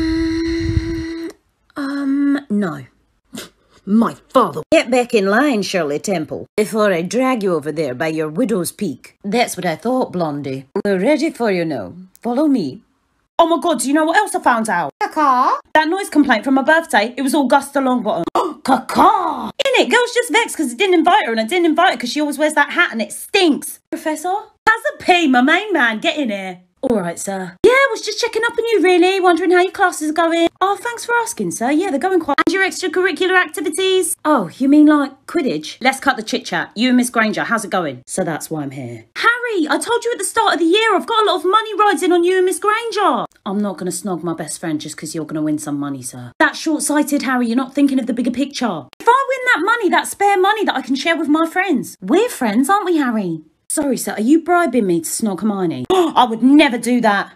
No. My father. Get back in line, Shirley Temple, before I drag you over there by your widow's peak. That's what I thought, Blondie. We're ready for you now. Follow me. Oh my god, do you know what else I found out? Caca. That noise complaint from my birthday, it was all Gus the Longbottom. Caca. Innit, girl's just vexed because I didn't invite her, and I didn't invite her because she always wears that hat and it stinks. Professor? That's a P, my main man. Get in here. All right, sir. Yeah, I was just checking up on you, really. Wondering how your classes are going. Oh, thanks for asking, sir. Yeah, they're going quite... And your extracurricular activities? Oh, you mean like Quidditch? Let's cut the chit-chat. You and Miss Granger, how's it going? So that's why I'm here. Harry, I told you at the start of the year, I've got a lot of money riding on you and Miss Granger. I'm not going to snog my best friend just because you're going to win some money, sir. That's short-sighted, Harry. You're not thinking of the bigger picture. If I win that money, that spare money that I can share with my friends. We're friends, aren't we, Harry? Sorry, sir. Are you bribing me to snog Hermione? I would never do that.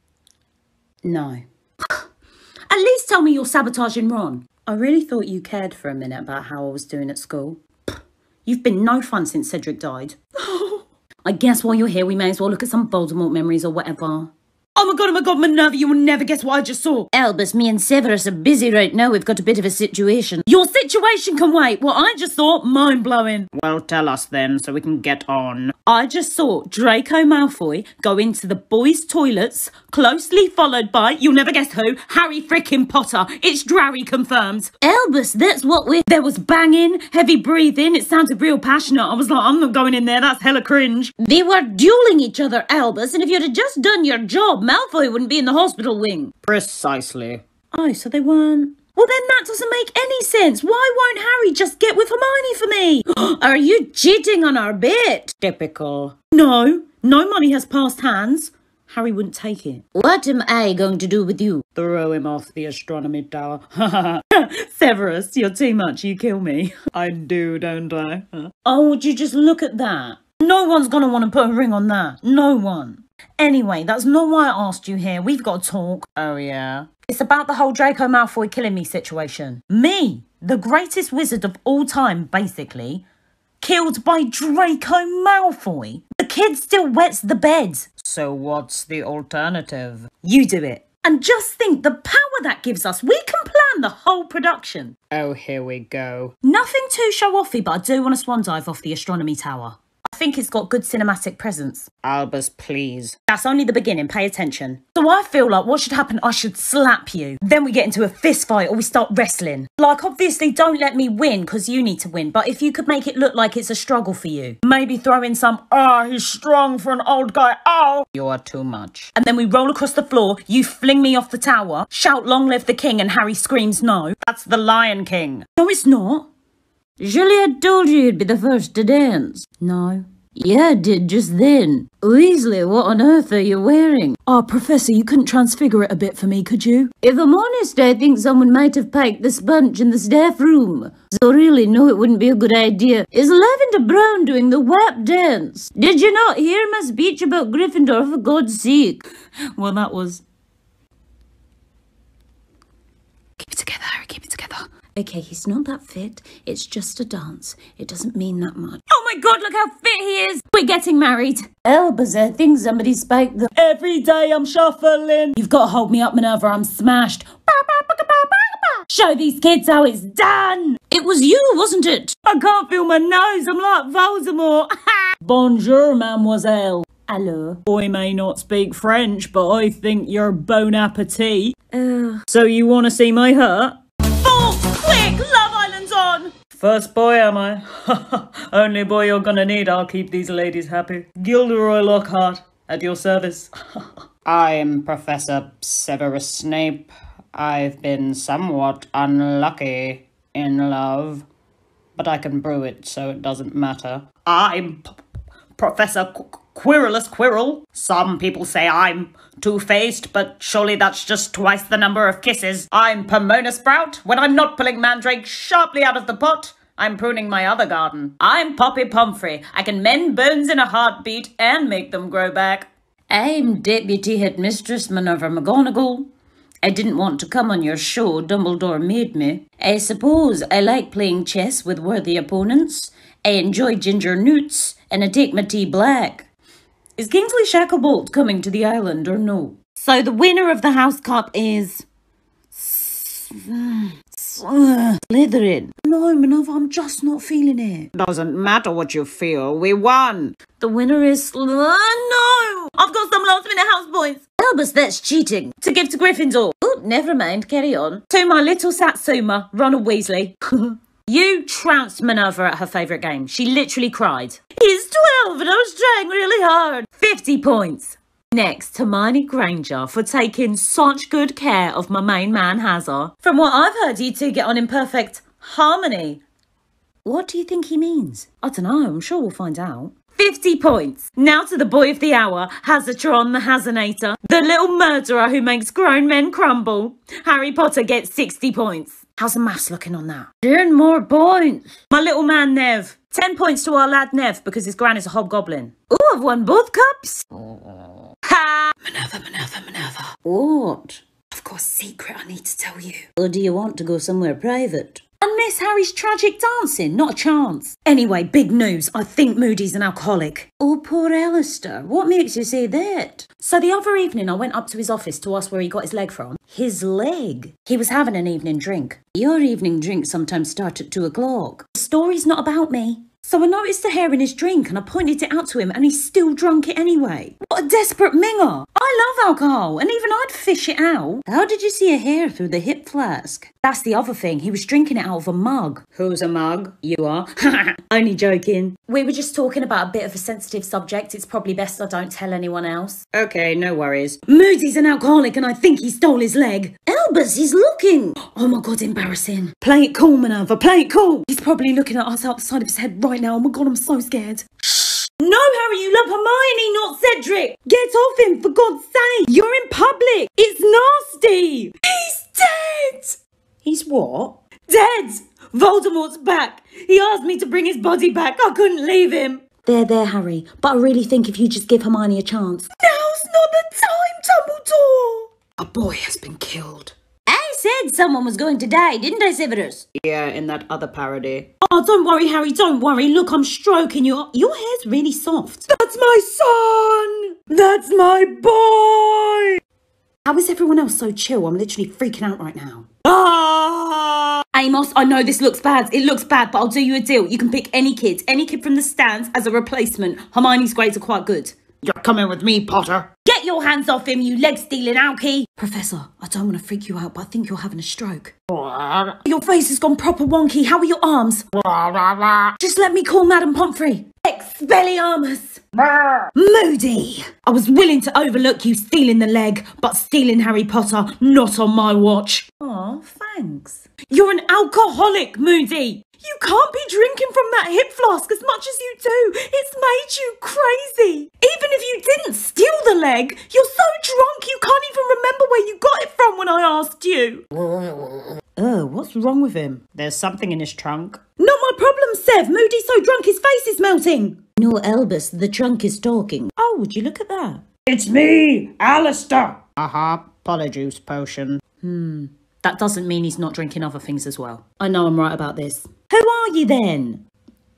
No. At least tell me you're sabotaging Ron. I really thought you cared for a minute about how I was doing at school. You've been no fun since Cedric died. I guess while you're here, we may as well look at some Voldemort memories or whatever. Oh my god, Minerva, you will never guess what I just saw. Albus, me and Severus are busy right now. We've got a bit of a situation. Your situation can wait. What I just saw, mind-blowing. Well, tell us then so we can get on. I just saw Draco Malfoy go into the boys' toilets, closely followed by, you'll never guess who, Harry frickin' Potter. It's Drarry confirmed. Albus, that's what we... There was banging, heavy breathing. It sounded real passionate. I was like, I'm not going in there. That's hella cringe. They were dueling each other, Albus, and if you'd have just done your job, Malfoy wouldn't be in the hospital wing. Precisely. Oh, so they weren't... Well, then that doesn't make any sense. Why won't Harry just get with Hermione for me? Are you cheating on our bit? Typical. No money has passed hands. Harry wouldn't take it. What am I going to do with you? Throw him off the astronomy tower. Severus, you're too much. You kill me. I do, don't I? Oh, would you just look at that? No one's going to want to put a ring on that. No one. Anyway, that's not why I asked you here. We've got to talk. Oh, yeah? It's about the whole Draco Malfoy killing me situation. Me, the greatest wizard of all time, basically, killed by Draco Malfoy. The kid still wets the bed. So what's the alternative? You do it. And just think the power that gives us. We can plan the whole production. Oh, here we go. Nothing too show-offy, but I do want a swan dive off the astronomy tower. I think it's got good cinematic presence. Albus, please. That's only the beginning, pay attention. So I feel like what should happen, I should slap you. Then we get into a fist fight or we start wrestling. Like, obviously don't let me win because you need to win, but if you could make it look like it's a struggle for you. Maybe throw in some, he's strong for an old guy, You are too much. And then we roll across the floor, you fling me off the tower, shout long live the king and Harry screams no. That's the Lion King. No, it's not. Juliet told you you'd be the first to dance. No. Yeah, it did just then. Weasley, what on earth are you wearing? Oh, Professor, you couldn't transfigure it a bit for me, could you? If I'm honest, I think someone might have packed the sponge in the staff room. So really, no, it wouldn't be a good idea. Is Lavender Brown doing the WAP dance? Did you not hear my speech about Gryffindor, for God's sake? Well, that was... Keep it together, Harry, keep it together. Okay, he's not that fit. It's just a dance. It doesn't mean that much. Oh my God, look how fit he is. We're getting married. Albus, I think somebody spiked the... Every day I'm shuffling. You've got to hold me up, Minerva. I'm smashed. Show these kids how it's done. It was you, wasn't it? I can't feel my nose. I'm like Voldemort. Bonjour, mademoiselle. Hello. Boy may not speak French, but I think you're bon appetit. So you want to see my hurt? Quick, Love Island's on! First boy, am I? Only boy you're gonna need, I'll keep these ladies happy. Gilderoy Lockhart, at your service. I'm Professor Severus Snape. I've been somewhat unlucky in love, but I can brew it so it doesn't matter. I'm Professor Quirrellus Quirrell. Some people say I'm two-faced, but surely that's just twice the number of kisses. I'm Pomona Sprout. When I'm not pulling Mandrake sharply out of the pot, I'm pruning my other garden. I'm Poppy Pomfrey. I can mend bones in a heartbeat and make them grow back. I'm Deputy Headmistress Minerva McGonagall. I didn't want to come on your show, Dumbledore made me. I suppose I like playing chess with worthy opponents. I enjoy ginger newts, and I take my tea black. Is Kingsley Shacklebolt coming to the island or no? So the winner of the House Cup is... Slytherin. No, Minerva, I'm just not feeling it. Doesn't matter what you feel, we won. The winner is... no! I've got some last minute house points. Albus, that's cheating. To give to Gryffindor. Oh, never mind, carry on. To my little Satsuma, Ronald Weasley. You trounced Minerva at her favourite game. She literally cried. He's 12 and I was trying really hard. 50 points. Next, Hermione Granger for taking such good care of my main man Hazard. From what I've heard, you two get on in perfect harmony. What do you think he means? I don't know, I'm sure we'll find out. 50 points. Now to the boy of the hour, Hazatron the Hazanator, the little murderer who makes grown men crumble. Harry Potter gets 60 points. How's the maths looking on that? 10 more points. My little man Nev. 10 points to our lad Nev because his gran is a hobgoblin. Oh, I've won both cups. Ha! Minerva. What? I've got a secret I need to tell you. Or do you want to go somewhere private? And Miss Harry's tragic dancing, not a chance. Anyway, big news. I think Moody's an alcoholic. Oh, poor Alistair. What makes you say that? So the other evening I went up to his office to ask where he got his leg from. His leg? He was having an evening drink. Your evening drinks sometimes start at 2 o'clock. The story's not about me. So I noticed the hair in his drink and I pointed it out to him and he still drunk it anyway. What a desperate minger. I love alcohol and even I'd fish it out. How did you see a hair through the hip flask? That's the other thing. He was drinking it out of a mug. Who's a mug? You are. Only joking. We were just talking about a bit of a sensitive subject. It's probably best I don't tell anyone else. Okay, no worries. Moody's an alcoholic and I think he stole his leg. Albus, he's looking. Oh my God, embarrassing. Play it cool, Minerva. Play it cool. He's probably looking at us outside of his head right now. Oh my God, I'm so scared. Shh. No, Harry, you love Hermione, not Cedric. Get off him, for God's sake. You're in public. It's nasty. He's dead. He's what? Dead. Voldemort's back. He asked me to bring his body back. I couldn't leave him. There, Harry. But I really think if you just give Hermione a chance. Now's not the time, Dumbledore. A boy has been killed. I said someone was going to die, didn't I, Severus? Yeah, in that other parody. Oh, don't worry, Harry, don't worry. Look, I'm stroking you. Your hair's really soft. That's my son. That's my boy. How is everyone else so chill? I'm literally freaking out right now. Ah! Amos, I know this looks bad. It looks bad, but I'll do you a deal. You can pick any kid from the stands as a replacement. Hermione's grades are quite good. You're coming with me, Potter. Get your hands off him, you leg-stealing alky. Professor, I don't want to freak you out, but I think you're having a stroke. Your face has gone proper wonky. How are your arms? Just let me call Madam Pomfrey. Expelliarmus. Moody. I was willing to overlook you stealing the leg, but stealing Harry Potter, not on my watch. Aw, thanks. You're an alcoholic, Moody. You can't be drinking from that hip flask as much as you do. It's made you crazy. Even if you didn't steal the leg, you're so drunk you can't even remember where you got it from when I asked you. Oh, what's wrong with him? There's something in his trunk. Not my problem, Sev. Moody's so drunk his face is melting. No, Albus, the trunk is talking. Oh, would you look at that? It's me, Alistair. Polyjuice potion. That doesn't mean he's not drinking other things as well. I know I'm right about this. Who are you then?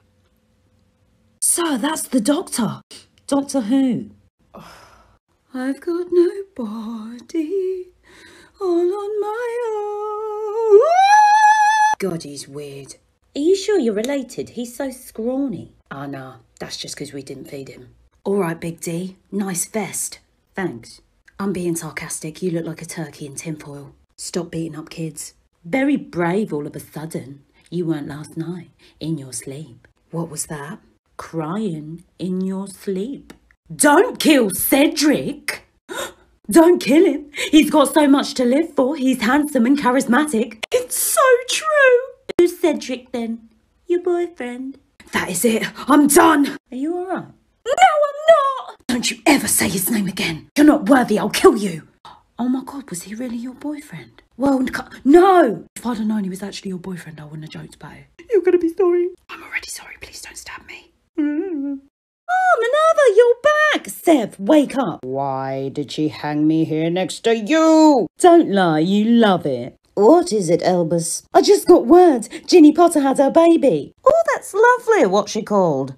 Sir, that's the doctor. Doctor who? I've got nobody all on my own. God, he's weird. Are you sure you're related? He's so scrawny. Ah, nah, that's just because we didn't feed him. All right, Big D. Nice vest. Thanks. I'm being sarcastic. You look like a turkey in tinfoil. Stop beating up kids. Very brave all of a sudden. You weren't last night, in your sleep. What was that? Crying in your sleep. Don't kill Cedric! Don't kill him. He's got so much to live for. He's handsome and charismatic. It's so true. Who's Cedric then? Your boyfriend? That is it. I'm done. Are you alright? No, I'm not. Don't you ever say his name again. You're not worthy. I'll kill you. Oh my God, was he really your boyfriend? Well, no! If I'd have known he was actually your boyfriend, I wouldn't have joked about it. You're gonna be sorry. I'm already sorry, please don't stab me. Oh, Minerva, you're back! Sev, wake up. Why did she hang me here next to you? Don't lie, you love it. What is it, Albus? I just got word. Ginny Potter had her baby. Oh, that's lovely. What's she called?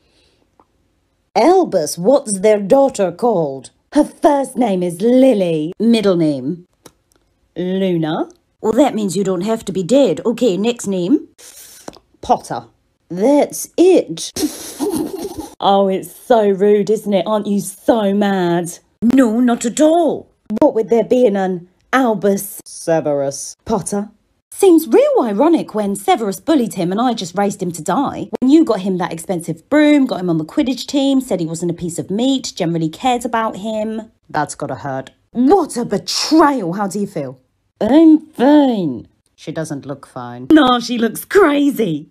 Albus, what's their daughter called? Her first name is Lily. Middle name? Luna. Well, that means you don't have to be dead. Okay, next name? Potter. That's it. Oh, it's so rude, isn't it? Aren't you so mad? No, not at all. What with there being an Albus Severus Potter? Seems real ironic when Severus bullied him and I just raised him to die. When you got him that expensive broom, got him on the Quidditch team, said he wasn't a piece of meat, generally cared about him. That's gotta hurt. What a betrayal. How do you feel? I'm fine. She doesn't look fine. No, she looks crazy.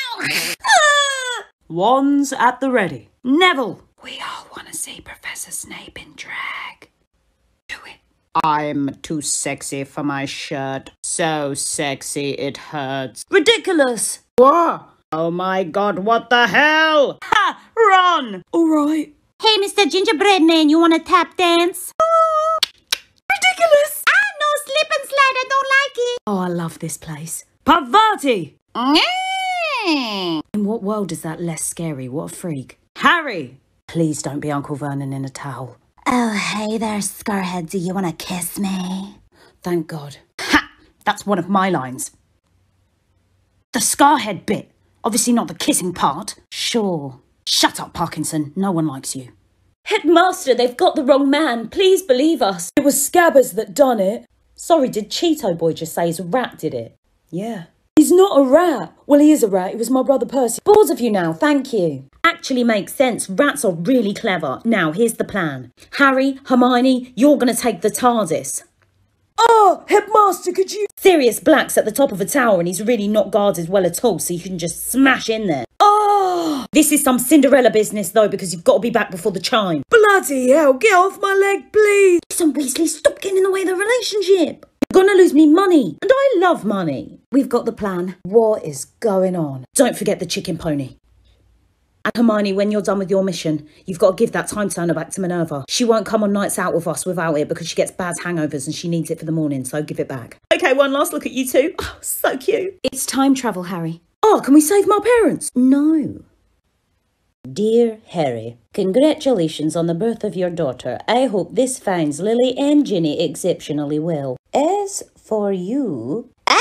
Wands at the ready. Neville. We all want to see Professor Snape in drag. Do it. I'm too sexy for my shirt. So sexy it hurts. Ridiculous. Whoa! Oh my God, what the hell? Ha! Run! All right. Hey, Mr. Gingerbread Man, you want to tap dance? Ridiculous. No slip and slide, I don't like it. Oh, I love this place. Parvati! Mm. In what world is that less scary? What a freak. Harry! Please don't be Uncle Vernon in a towel. Oh, hey there, Scarhead. Do you want to kiss me? Thank God. Ha! That's one of my lines. The Scarhead bit. Obviously not the kissing part. Sure. Shut up, Parkinson. No one likes you. Headmaster, they've got the wrong man. Please believe us. It was Scabbers that done it. Sorry, did Cheeto Boy just say his rat did it? Yeah. He's not a rat. Well, he is a rat. It was my brother Percy. Bored of you now, thank you. Actually makes sense. Rats are really clever. Now, here's the plan. Harry, Hermione, you're going to take the TARDIS. Oh, Headmaster, could you... Sirius Black's at the top of a tower and he's really not guarded well at all, so you can just smash in there. Oh! This is some Cinderella business, though, because you've got to be back before the chime. Bloody hell, get off my leg, please. Listen, Weasley, stop getting in the way of the relationship. You're gonna lose me money, and I love money. We've got the plan. What is going on? Don't forget the chicken pony. And Hermione, when you're done with your mission, you've got to give that time turner back to Minerva. She won't come on nights out with us without it because she gets bad hangovers and she needs it for the morning, so give it back. Okay, one last look at you two. Oh, so cute. It's time travel, Harry. Oh, can we save my parents? No. Dear Harry, congratulations on the birth of your daughter. I hope this finds Lily and Ginny exceptionally well. As for you, I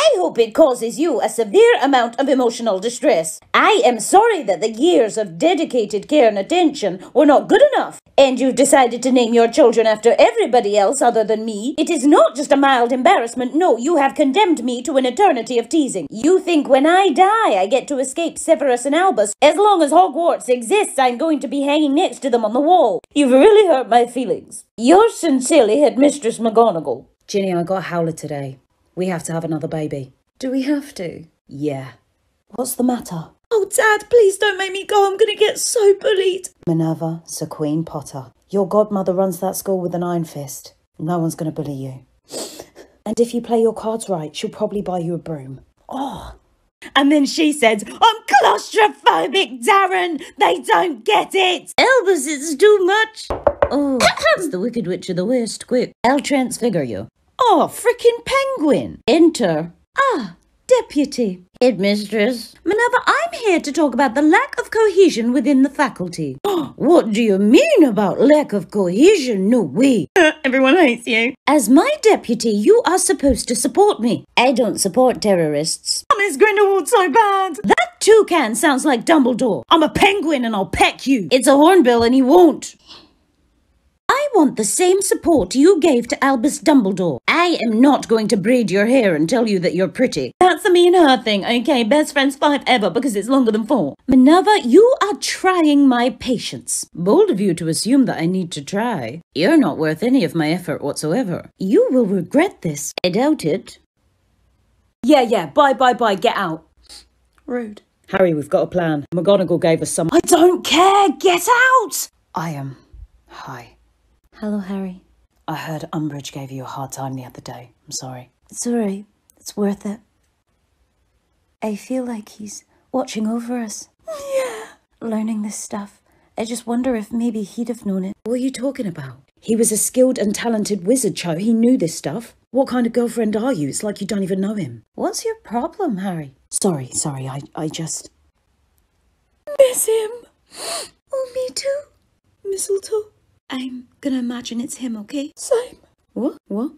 I hope it causes you a severe amount of emotional distress. I am sorry that the years of dedicated care and attention were not good enough, and you've decided to name your children after everybody else other than me. It is not just a mild embarrassment. No, you have condemned me to an eternity of teasing. You think when I die, I get to escape Severus and Albus. As long as Hogwarts exists, I'm going to be hanging next to them on the wall. You've really hurt my feelings. Yours sincerely, Headmistress McGonagall. Ginny, I got a howler today. We have to have another baby. Do we have to? Yeah. What's the matter? Oh, Dad, please don't make me go. I'm going to get so bullied. Minerva, Sir Queen Potter. Your godmother runs that school with an iron fist. No one's going to bully you. And if you play your cards right, she'll probably buy you a broom. Oh. And then she said, I'm claustrophobic, Darren. They don't get it. Albus, it's too much. Oh, it's the Wicked Witch of the West. Quick, I'll transfigure you. Oh, frickin' penguin. Enter. Ah, deputy. Headmistress. Minerva, I'm here to talk about the lack of cohesion within the faculty. What do you mean about lack of cohesion? No way. Everyone hates you. As my deputy, you are supposed to support me. I don't support terrorists. Miss Grindelwald so bad. That toucan sounds like Dumbledore. I'm a penguin and I'll peck you. It's a hornbill and he won't. I want the same support you gave to Albus Dumbledore. I am not going to braid your hair and tell you that you're pretty. That's a me and her thing, okay? Best friends 5 ever because it's longer than 4. Minerva, you are trying my patience. Bold of you to assume that I need to try. You're not worth any of my effort whatsoever. You will regret this. I doubt it. Yeah, bye, get out. Rude. Harry, we've got a plan. McGonagall gave us some... I don't care, get out! Hi. Hello, Harry. I heard Umbridge gave you a hard time the other day. I'm sorry. It's alright. It's worth it. I feel like he's watching over us. Yeah. Learning this stuff. I just wonder if maybe he'd have known it. What are you talking about? He was a skilled and talented wizard, Cho. He knew this stuff. What kind of girlfriend are you? It's like you don't even know him. What's your problem, Harry? Sorry. I just... miss him. Oh, me too. Mistletoe. I'm gonna imagine it's him, okay? Same. What?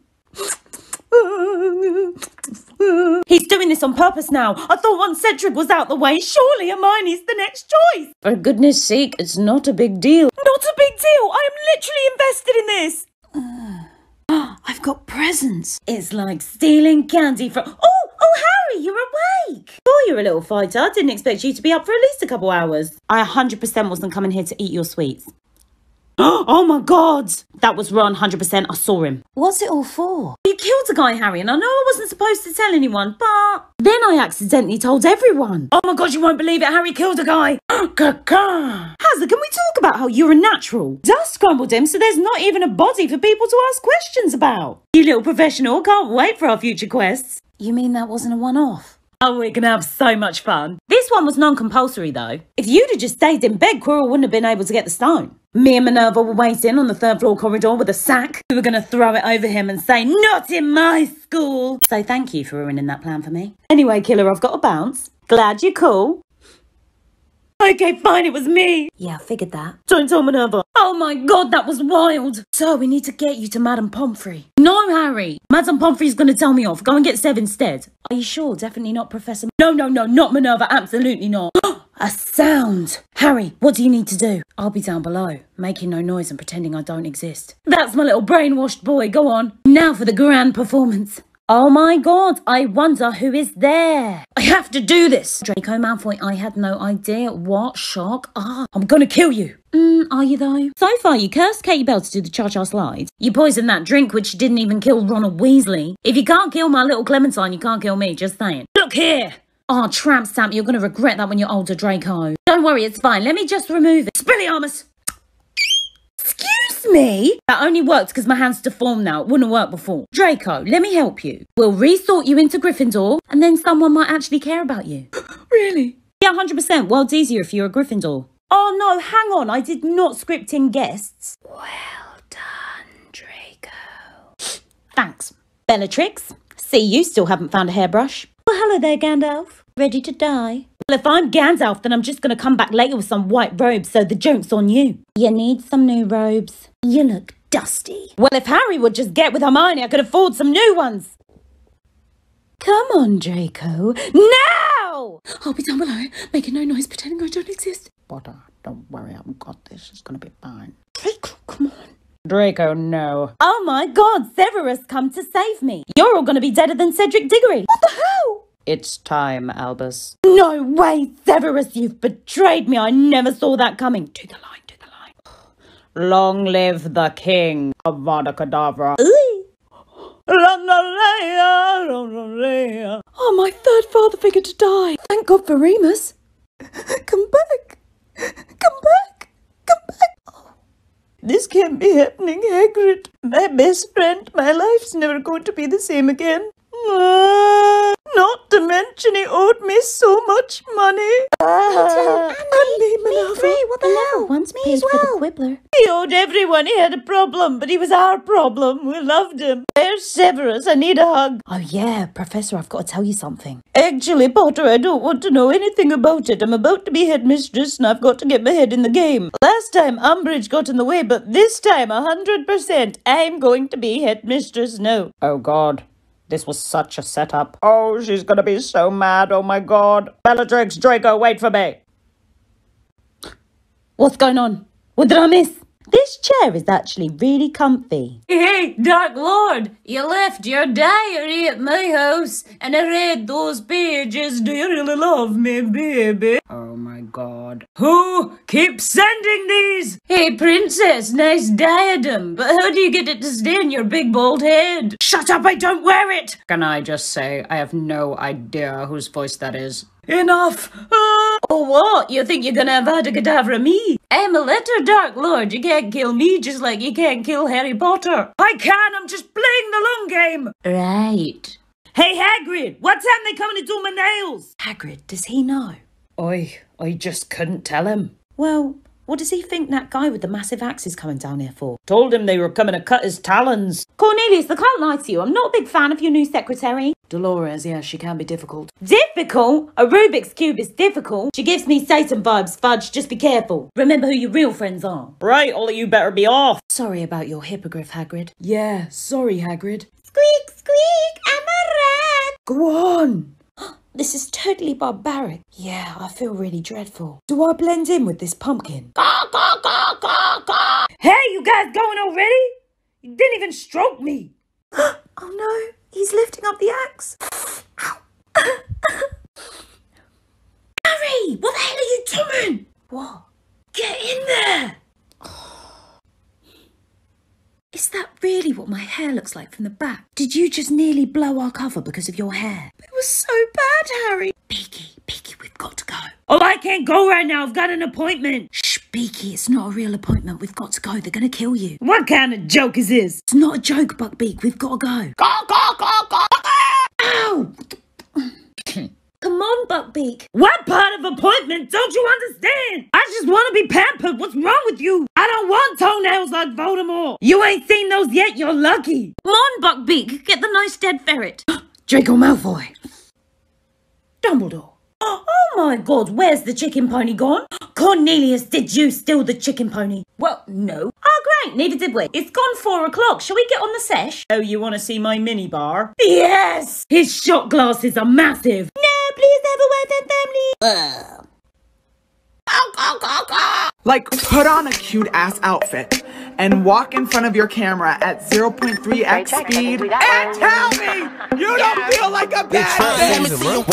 He's doing this on purpose now. I thought once Cedric was out the way, surely Hermione's the next choice. For goodness sake, it's not a big deal. Not a big deal. I am literally invested in this. I've got presents. It's like stealing candy from... Oh, Harry, you're awake. Oh, you're a little fighter. I didn't expect you to be up for at least a couple hours. I 100% wasn't coming here to eat your sweets. Oh my God! That was Ron, 100%. I saw him. What's it all for? You killed a guy, Harry, and I know I wasn't supposed to tell anyone, but then I accidentally told everyone. Oh my God, you won't believe it. Harry killed a guy. Hazard, can we talk about how you're a natural? Dust crumbled him, so there's not even a body for people to ask questions about. You little professional, can't wait for our future quests. You mean that wasn't a one-off? Oh, we're going to have so much fun. This one was non-compulsory, though. If you'd have just stayed in bed, Quirrell wouldn't have been able to get the stone. Me and Minerva were waiting on the 3rd floor corridor with a sack. We were going to throw it over him and say, not in my school. So thank you for ruining that plan for me. Anyway, Killer, I've got to bounce. Glad you're cool. Okay, fine, it was me. Yeah, I figured that. Don't tell Minerva. Oh my God, that was wild. So we need to get you to Madame Pomfrey. No, Harry. Madame Pomfrey's going to tell me off. Go and get Sev instead. Are you sure? Definitely not Professor... No, not Minerva. Absolutely not. A sound. Harry, what do you need to do? I'll be down below, making no noise and pretending I don't exist. That's my little brainwashed boy. Go on. Now for the grand performance. Oh my God, I wonder who is there. I have to do this. Draco Malfoy, I had no idea. What shock. I'm gonna kill you. Are you though? So far, you cursed Katie Bell to do the cha-cha slide. You poisoned that drink, which didn't even kill Ronald Weasley. If you can't kill my little Clementine, you can't kill me, just saying. Look here. Oh, tramp stamp, you're gonna regret that when you're older, Draco. Don't worry, it's fine. Let me just remove it. Spilliarmus. Excuse me? That only worked because my hand's deformed now. It wouldn't have worked before. Draco, let me help you. We'll resort you into Gryffindor, and then someone might actually care about you. Really? Yeah, 100%. World's easier if you're a Gryffindor. Oh, no, hang on. I did not script in guests. Well done, Draco. Thanks. Bellatrix, see, you still haven't found a hairbrush. Well, hello there, Gandalf. Ready to die? Well, if I'm Gandalf, then I'm just going to come back later with some white robes, so the joke's on you. You need some new robes. You look dusty. Well, if Harry would just get with Hermione, I could afford some new ones. Come on, Draco. Now! I'll be down below, making no noise, pretending I don't exist. Potter, don't worry, I've got this. It's gonna be fine. Draco, come on. Draco, no. Oh my God, Severus, come to save me. You're all going to be deader than Cedric Diggory. What the hell? It's time, Albus. No way, Severus, you've betrayed me. I never saw that coming. To the line, to the line. Long live the king. Avada Kedavra. Oh, my third father figure to die. Thank God for Remus. Come back. Come back. Come back. Oh. This can't be happening, Hagrid. My best friend. My life's never going to be the same again. Not to mention he owed me so much money. Me three, what the hell? Once Me paid as for the well. quibbler. He owed everyone. He had a problem, but he was our problem. We loved him. There's Severus. I need a hug. Oh, yeah, Professor, I've got to tell you something. Actually, Potter, I don't want to know anything about it. I'm about to be headmistress, and I've got to get my head in the game. Last time, Umbridge got in the way, but this time, 100%, I'm going to be headmistress now. Oh, God. This was such a setup. Oh, she's gonna be so mad. Oh, my God. Bellatrix, Draco, wait for me. What's going on? What did I miss? This chair is actually really comfy. Hey, Dark Lord, you left your diary at my house, and I read those pages. Do you really love me, baby? Oh, my God. Who keeps sending these? Hey, princess, nice diadem, but how do you get it to stay in your big bald head? Shut up, I don't wear it! Can I just say, I have no idea whose voice that is. Enough! Or what? You think you're gonna have Avada Kedavra me? I'm a letter, Dark Lord. You can't kill me just like you can't kill Harry Potter. I can, I'm just playing the long game! Right. Hey, Hagrid, what time they coming to do my nails? Hagrid, does he know? I just couldn't tell him. Well, what does he think that guy with the massive axe is coming down here for? Told him they were coming to cut his talons. Cornelius, I can't lie to you. I'm not a big fan of your new secretary. Dolores, yeah, she can be difficult. Difficult? A Rubik's Cube is difficult. She gives me Satan vibes, Fudge. Just be careful. Remember who your real friends are. Right, all of you better be off. Sorry about your hippogriff, Hagrid. Yeah, sorry, Hagrid. Squeak, squeak, I'm a rat. Go on. This is totally barbaric. Yeah, I feel really dreadful. Do I blend in with this pumpkin? Hey, you guys going already? You didn't even stroke me. Oh no, he's lifting up the axe. Harry, what the hell are you doing? What? Get in there. Is that really what my hair looks like from the back? Did you just nearly blow our cover because of your hair? It was so bad, Harry. Beaky, we've got to go. Oh, I can't go right now. I've got an appointment. Shh, Beaky, it's not a real appointment. We've got to go. They're going to kill you. What kind of joke is this? It's not a joke, Buckbeak. We've got to go. Ow! Come on, Buckbeak. What part of appointment don't you understand? I just want to be pampered. What's wrong with you? I don't want toenails like Voldemort. You ain't seen those yet. You're lucky. Come on, Buckbeak. Get the nice dead ferret. Draco Malfoy. Dumbledore. Oh my God, where's the chicken pony gone? Cornelius, did you steal the chicken pony? Well, no. Oh, great, neither did we. It's gone 4 o'clock. Shall we get on the sesh? Oh, you want to see my mini bar? Yes! His shot glasses are massive. No, please have a wife and family. Like, put on a cute-ass outfit and walk in front of your camera at 0.3x speed and tell me you don't feel like a bad bitch.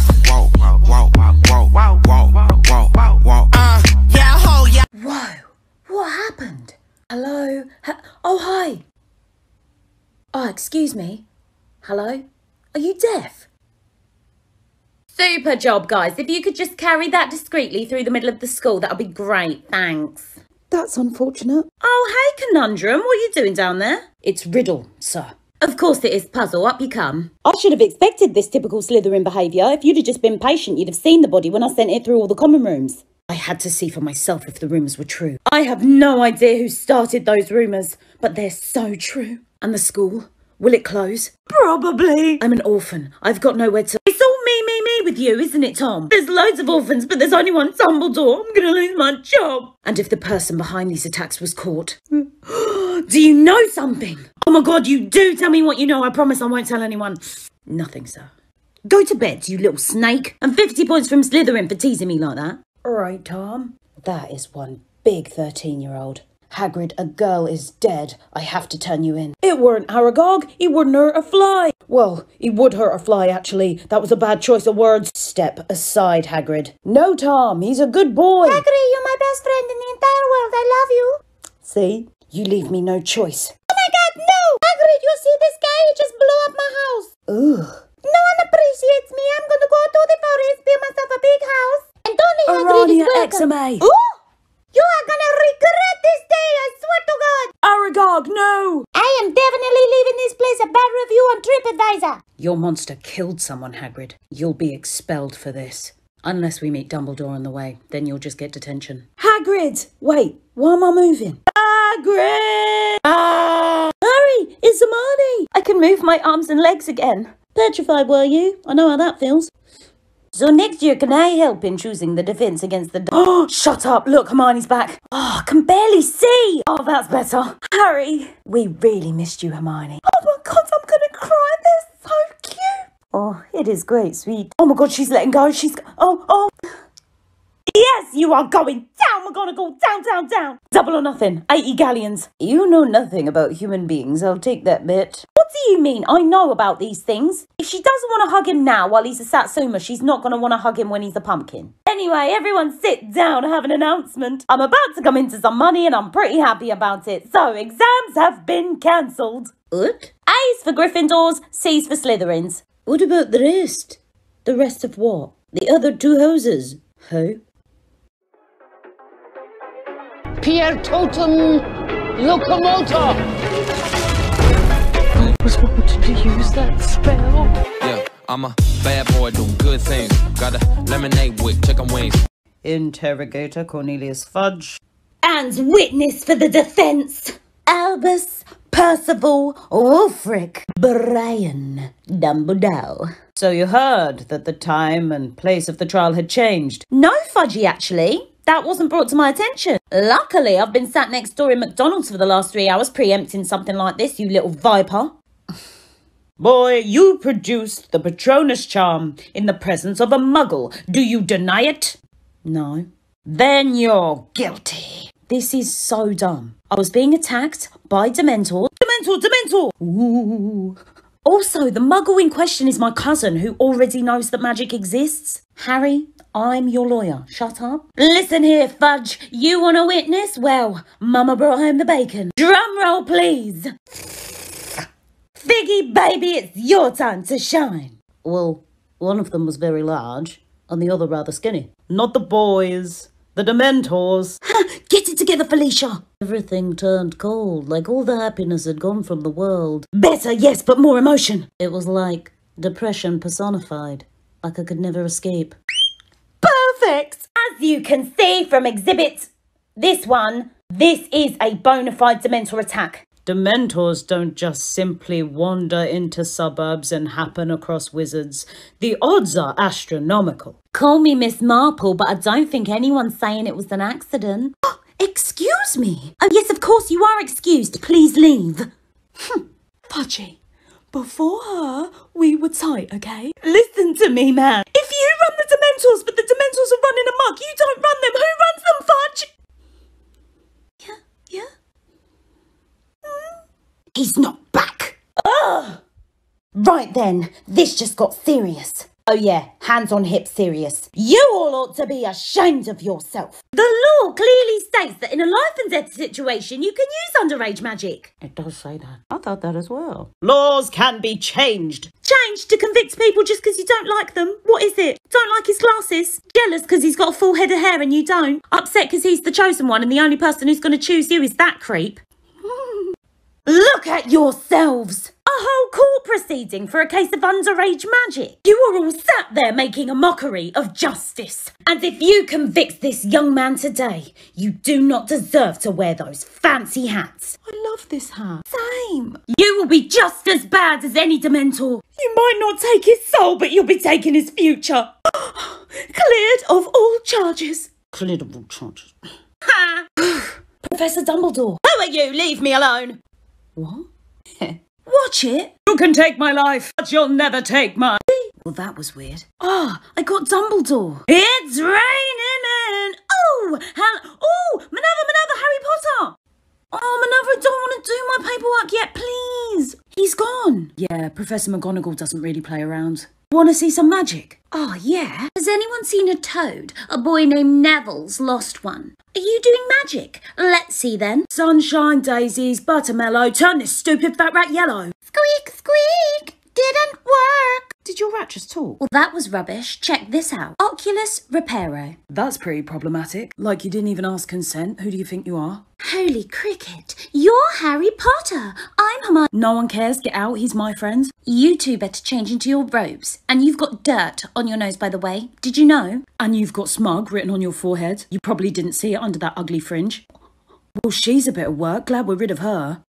Whoa, what happened? Hello? Oh, hi. Oh, excuse me. Hello? Are you deaf? Super job, guys. If you could just carry that discreetly through the middle of the school, that would be great. Thanks. That's unfortunate. Oh, hey, Conundrum. What are you doing down there? It's riddle, sir. Of course it is, Puzzle. Up you come. I should have expected this typical Slytherin behaviour. If you'd have just been patient, you'd have seen the body when I sent it through all the common rooms. I had to see for myself if the rumours were true. I have no idea who started those rumours, but they're so true. And the school? Will it close? Probably. I'm an orphan. I've got nowhere to... It's all me with you, isn't it, Tom? There's loads of orphans, but there's only one Dumbledore. I'm going to lose my job. And if the person behind these attacks was caught... Do you know something? Oh my God, you do tell me what you know. I promise I won't tell anyone. Nothing, sir. Go to bed, you little snake. And 50 points from Slytherin for teasing me like that. All right, Tom. That is one big 13-year-old. Hagrid, a girl is dead. I have to turn you in. It weren't Aragog. He wouldn't hurt a fly. Well, he would hurt a fly, actually. That was a bad choice of words. Step aside, Hagrid. No, Tom. He's a good boy. Hagrid, you're my best friend in the entire world. I love you. See? You leave me no choice. Oh my god, no! Hagrid, you see this guy? He just blew up my house. Ugh. No one appreciates me. I'm gonna go to the forest, build myself a big house. And only Hagrid is Arania welcome. XMA. Ooh! You are gonna regret this day, I swear to God! Aragog, no! I am definitely leaving this place a bad review on TripAdvisor. Your monster killed someone, Hagrid. You'll be expelled for this. Unless we meet Dumbledore on the way, then you'll just get detention. Hagrid! Wait, why am I moving? Hagrid! Ah! Hurry! It's Hermione! I can move my arms and legs again. Petrified, were you? I know how that feels. So next year, can I help in choosing the defence against the... Oh, shut up. Look, Hermione's back. Oh, I can barely see. Oh, that's better. Harry, we really missed you, Hermione. Oh my God, I'm going to cry. They're so cute. Oh, it is great, sweet. Oh my God, she's letting go. She's... Oh. Yes, you are going down. We're going to go down, down, down. Double or nothing. 80 galleons. You know nothing about human beings. I'll take that bit. What do you mean? I know about these things. If she doesn't want to hug him now while he's a Satsuma, she's not going to want to hug him when he's a pumpkin. Anyway, everyone sit down. I have an announcement. I'm about to come into some money and I'm pretty happy about it. So, exams have been cancelled. What? A's for Gryffindors, C's for Slytherins. What about the rest? The rest of what? The other two houses. Who? Pierre Totem Locomotor! I was wanting to use that spell. Yeah, I'm a bad boy doing good things. Got a lemonade with chicken wings. Interrogator Cornelius Fudge. And witness for the defence, Albus Percival Wulfric Brian Dumbledore. So you heard that the time and place of the trial had changed? No, Fudgy, actually. That wasn't brought to my attention. Luckily, I've been sat next door in McDonald's for the last 3 hours preempting something like this, you little viper. Boy, you produced the Patronus charm in the presence of a muggle. Do you deny it? No. Then you're guilty. This is so dumb. I was being attacked by Dementors. Dementor! Ooh. Also, the muggle in question is my cousin who already knows that magic exists. Harry, I'm your lawyer. Shut up. Listen here, Fudge. You want a witness? Well, Mama brought home the bacon. Drum roll, please. Figgy, baby, it's your time to shine. Well, one of them was very large and the other rather skinny. Not the boys. The Dementors. Get it together, Felicia. Everything turned cold, like all the happiness had gone from the world. Better, yes, but more emotion. It was like depression personified, like I could never escape. Perfect! As you can see from exhibit this one, this is a bona fide Dementor attack. Dementors don't just simply wander into suburbs and happen across wizards. The odds are astronomical. Call me Miss Marple, but I don't think anyone's saying it was an accident. Excuse me? Oh, yes, of course you are excused. Please leave. Fudgy, before her, we were tight, okay? Listen to me, man. If you run the Dementors, but the Dementors are running amok, you don't run them. Who runs them, Fudge? Yeah. He's not back. Ugh! Right then, this just got serious. Oh yeah, hands on hips serious. You all ought to be ashamed of yourself. The law clearly states that in a life and death situation, you can use underage magic. It does say that. I thought that as well. Laws can be changed. Changed to convict people just because you don't like them? What is it? Don't like his glasses? Jealous because he's got a full head of hair and you don't? Upset because he's the chosen one and the only person who's going to choose you is that creep? Look at yourselves! A whole court proceeding for a case of underage magic. You are all sat there making a mockery of justice. And if you convict this young man today, you do not deserve to wear those fancy hats. I love this hat. Same. You will be just as bad as any Dementor. You might not take his soul, but you'll be taking his future. Cleared of all charges. Cleared of all charges. Ha! Professor Dumbledore. Who are you? Leave me alone. What? Watch it. You can take my life, but you'll never take mine. Well, that was weird. Ah, I got Dumbledore. It's raining men. Oh, Minerva, Harry Potter. Oh, Minerva, I don't want to do my paperwork yet, please. He's gone. Yeah, Professor McGonagall doesn't really play around. Want to see some magic? Oh, yeah. Has anyone seen a toad? A boy named Neville's lost one. Are you doing magic? Let's see then. Sunshine, daisies, buttermellow, turn this stupid fat rat yellow. Squeak, squeak. Didn't work. Did your rat just talk? Well, that was rubbish. Check this out. Oculus Reparo. That's pretty problematic. Like you didn't even ask consent. Who do you think you are? Holy cricket. You're Harry Potter. I'm Hermione. No one cares. Get out. He's my friend. You two better change into your robes. And you've got dirt on your nose, by the way. Did you know? And you've got smug written on your forehead. You probably didn't see it under that ugly fringe. Well, she's a bit of work. Glad we're rid of her.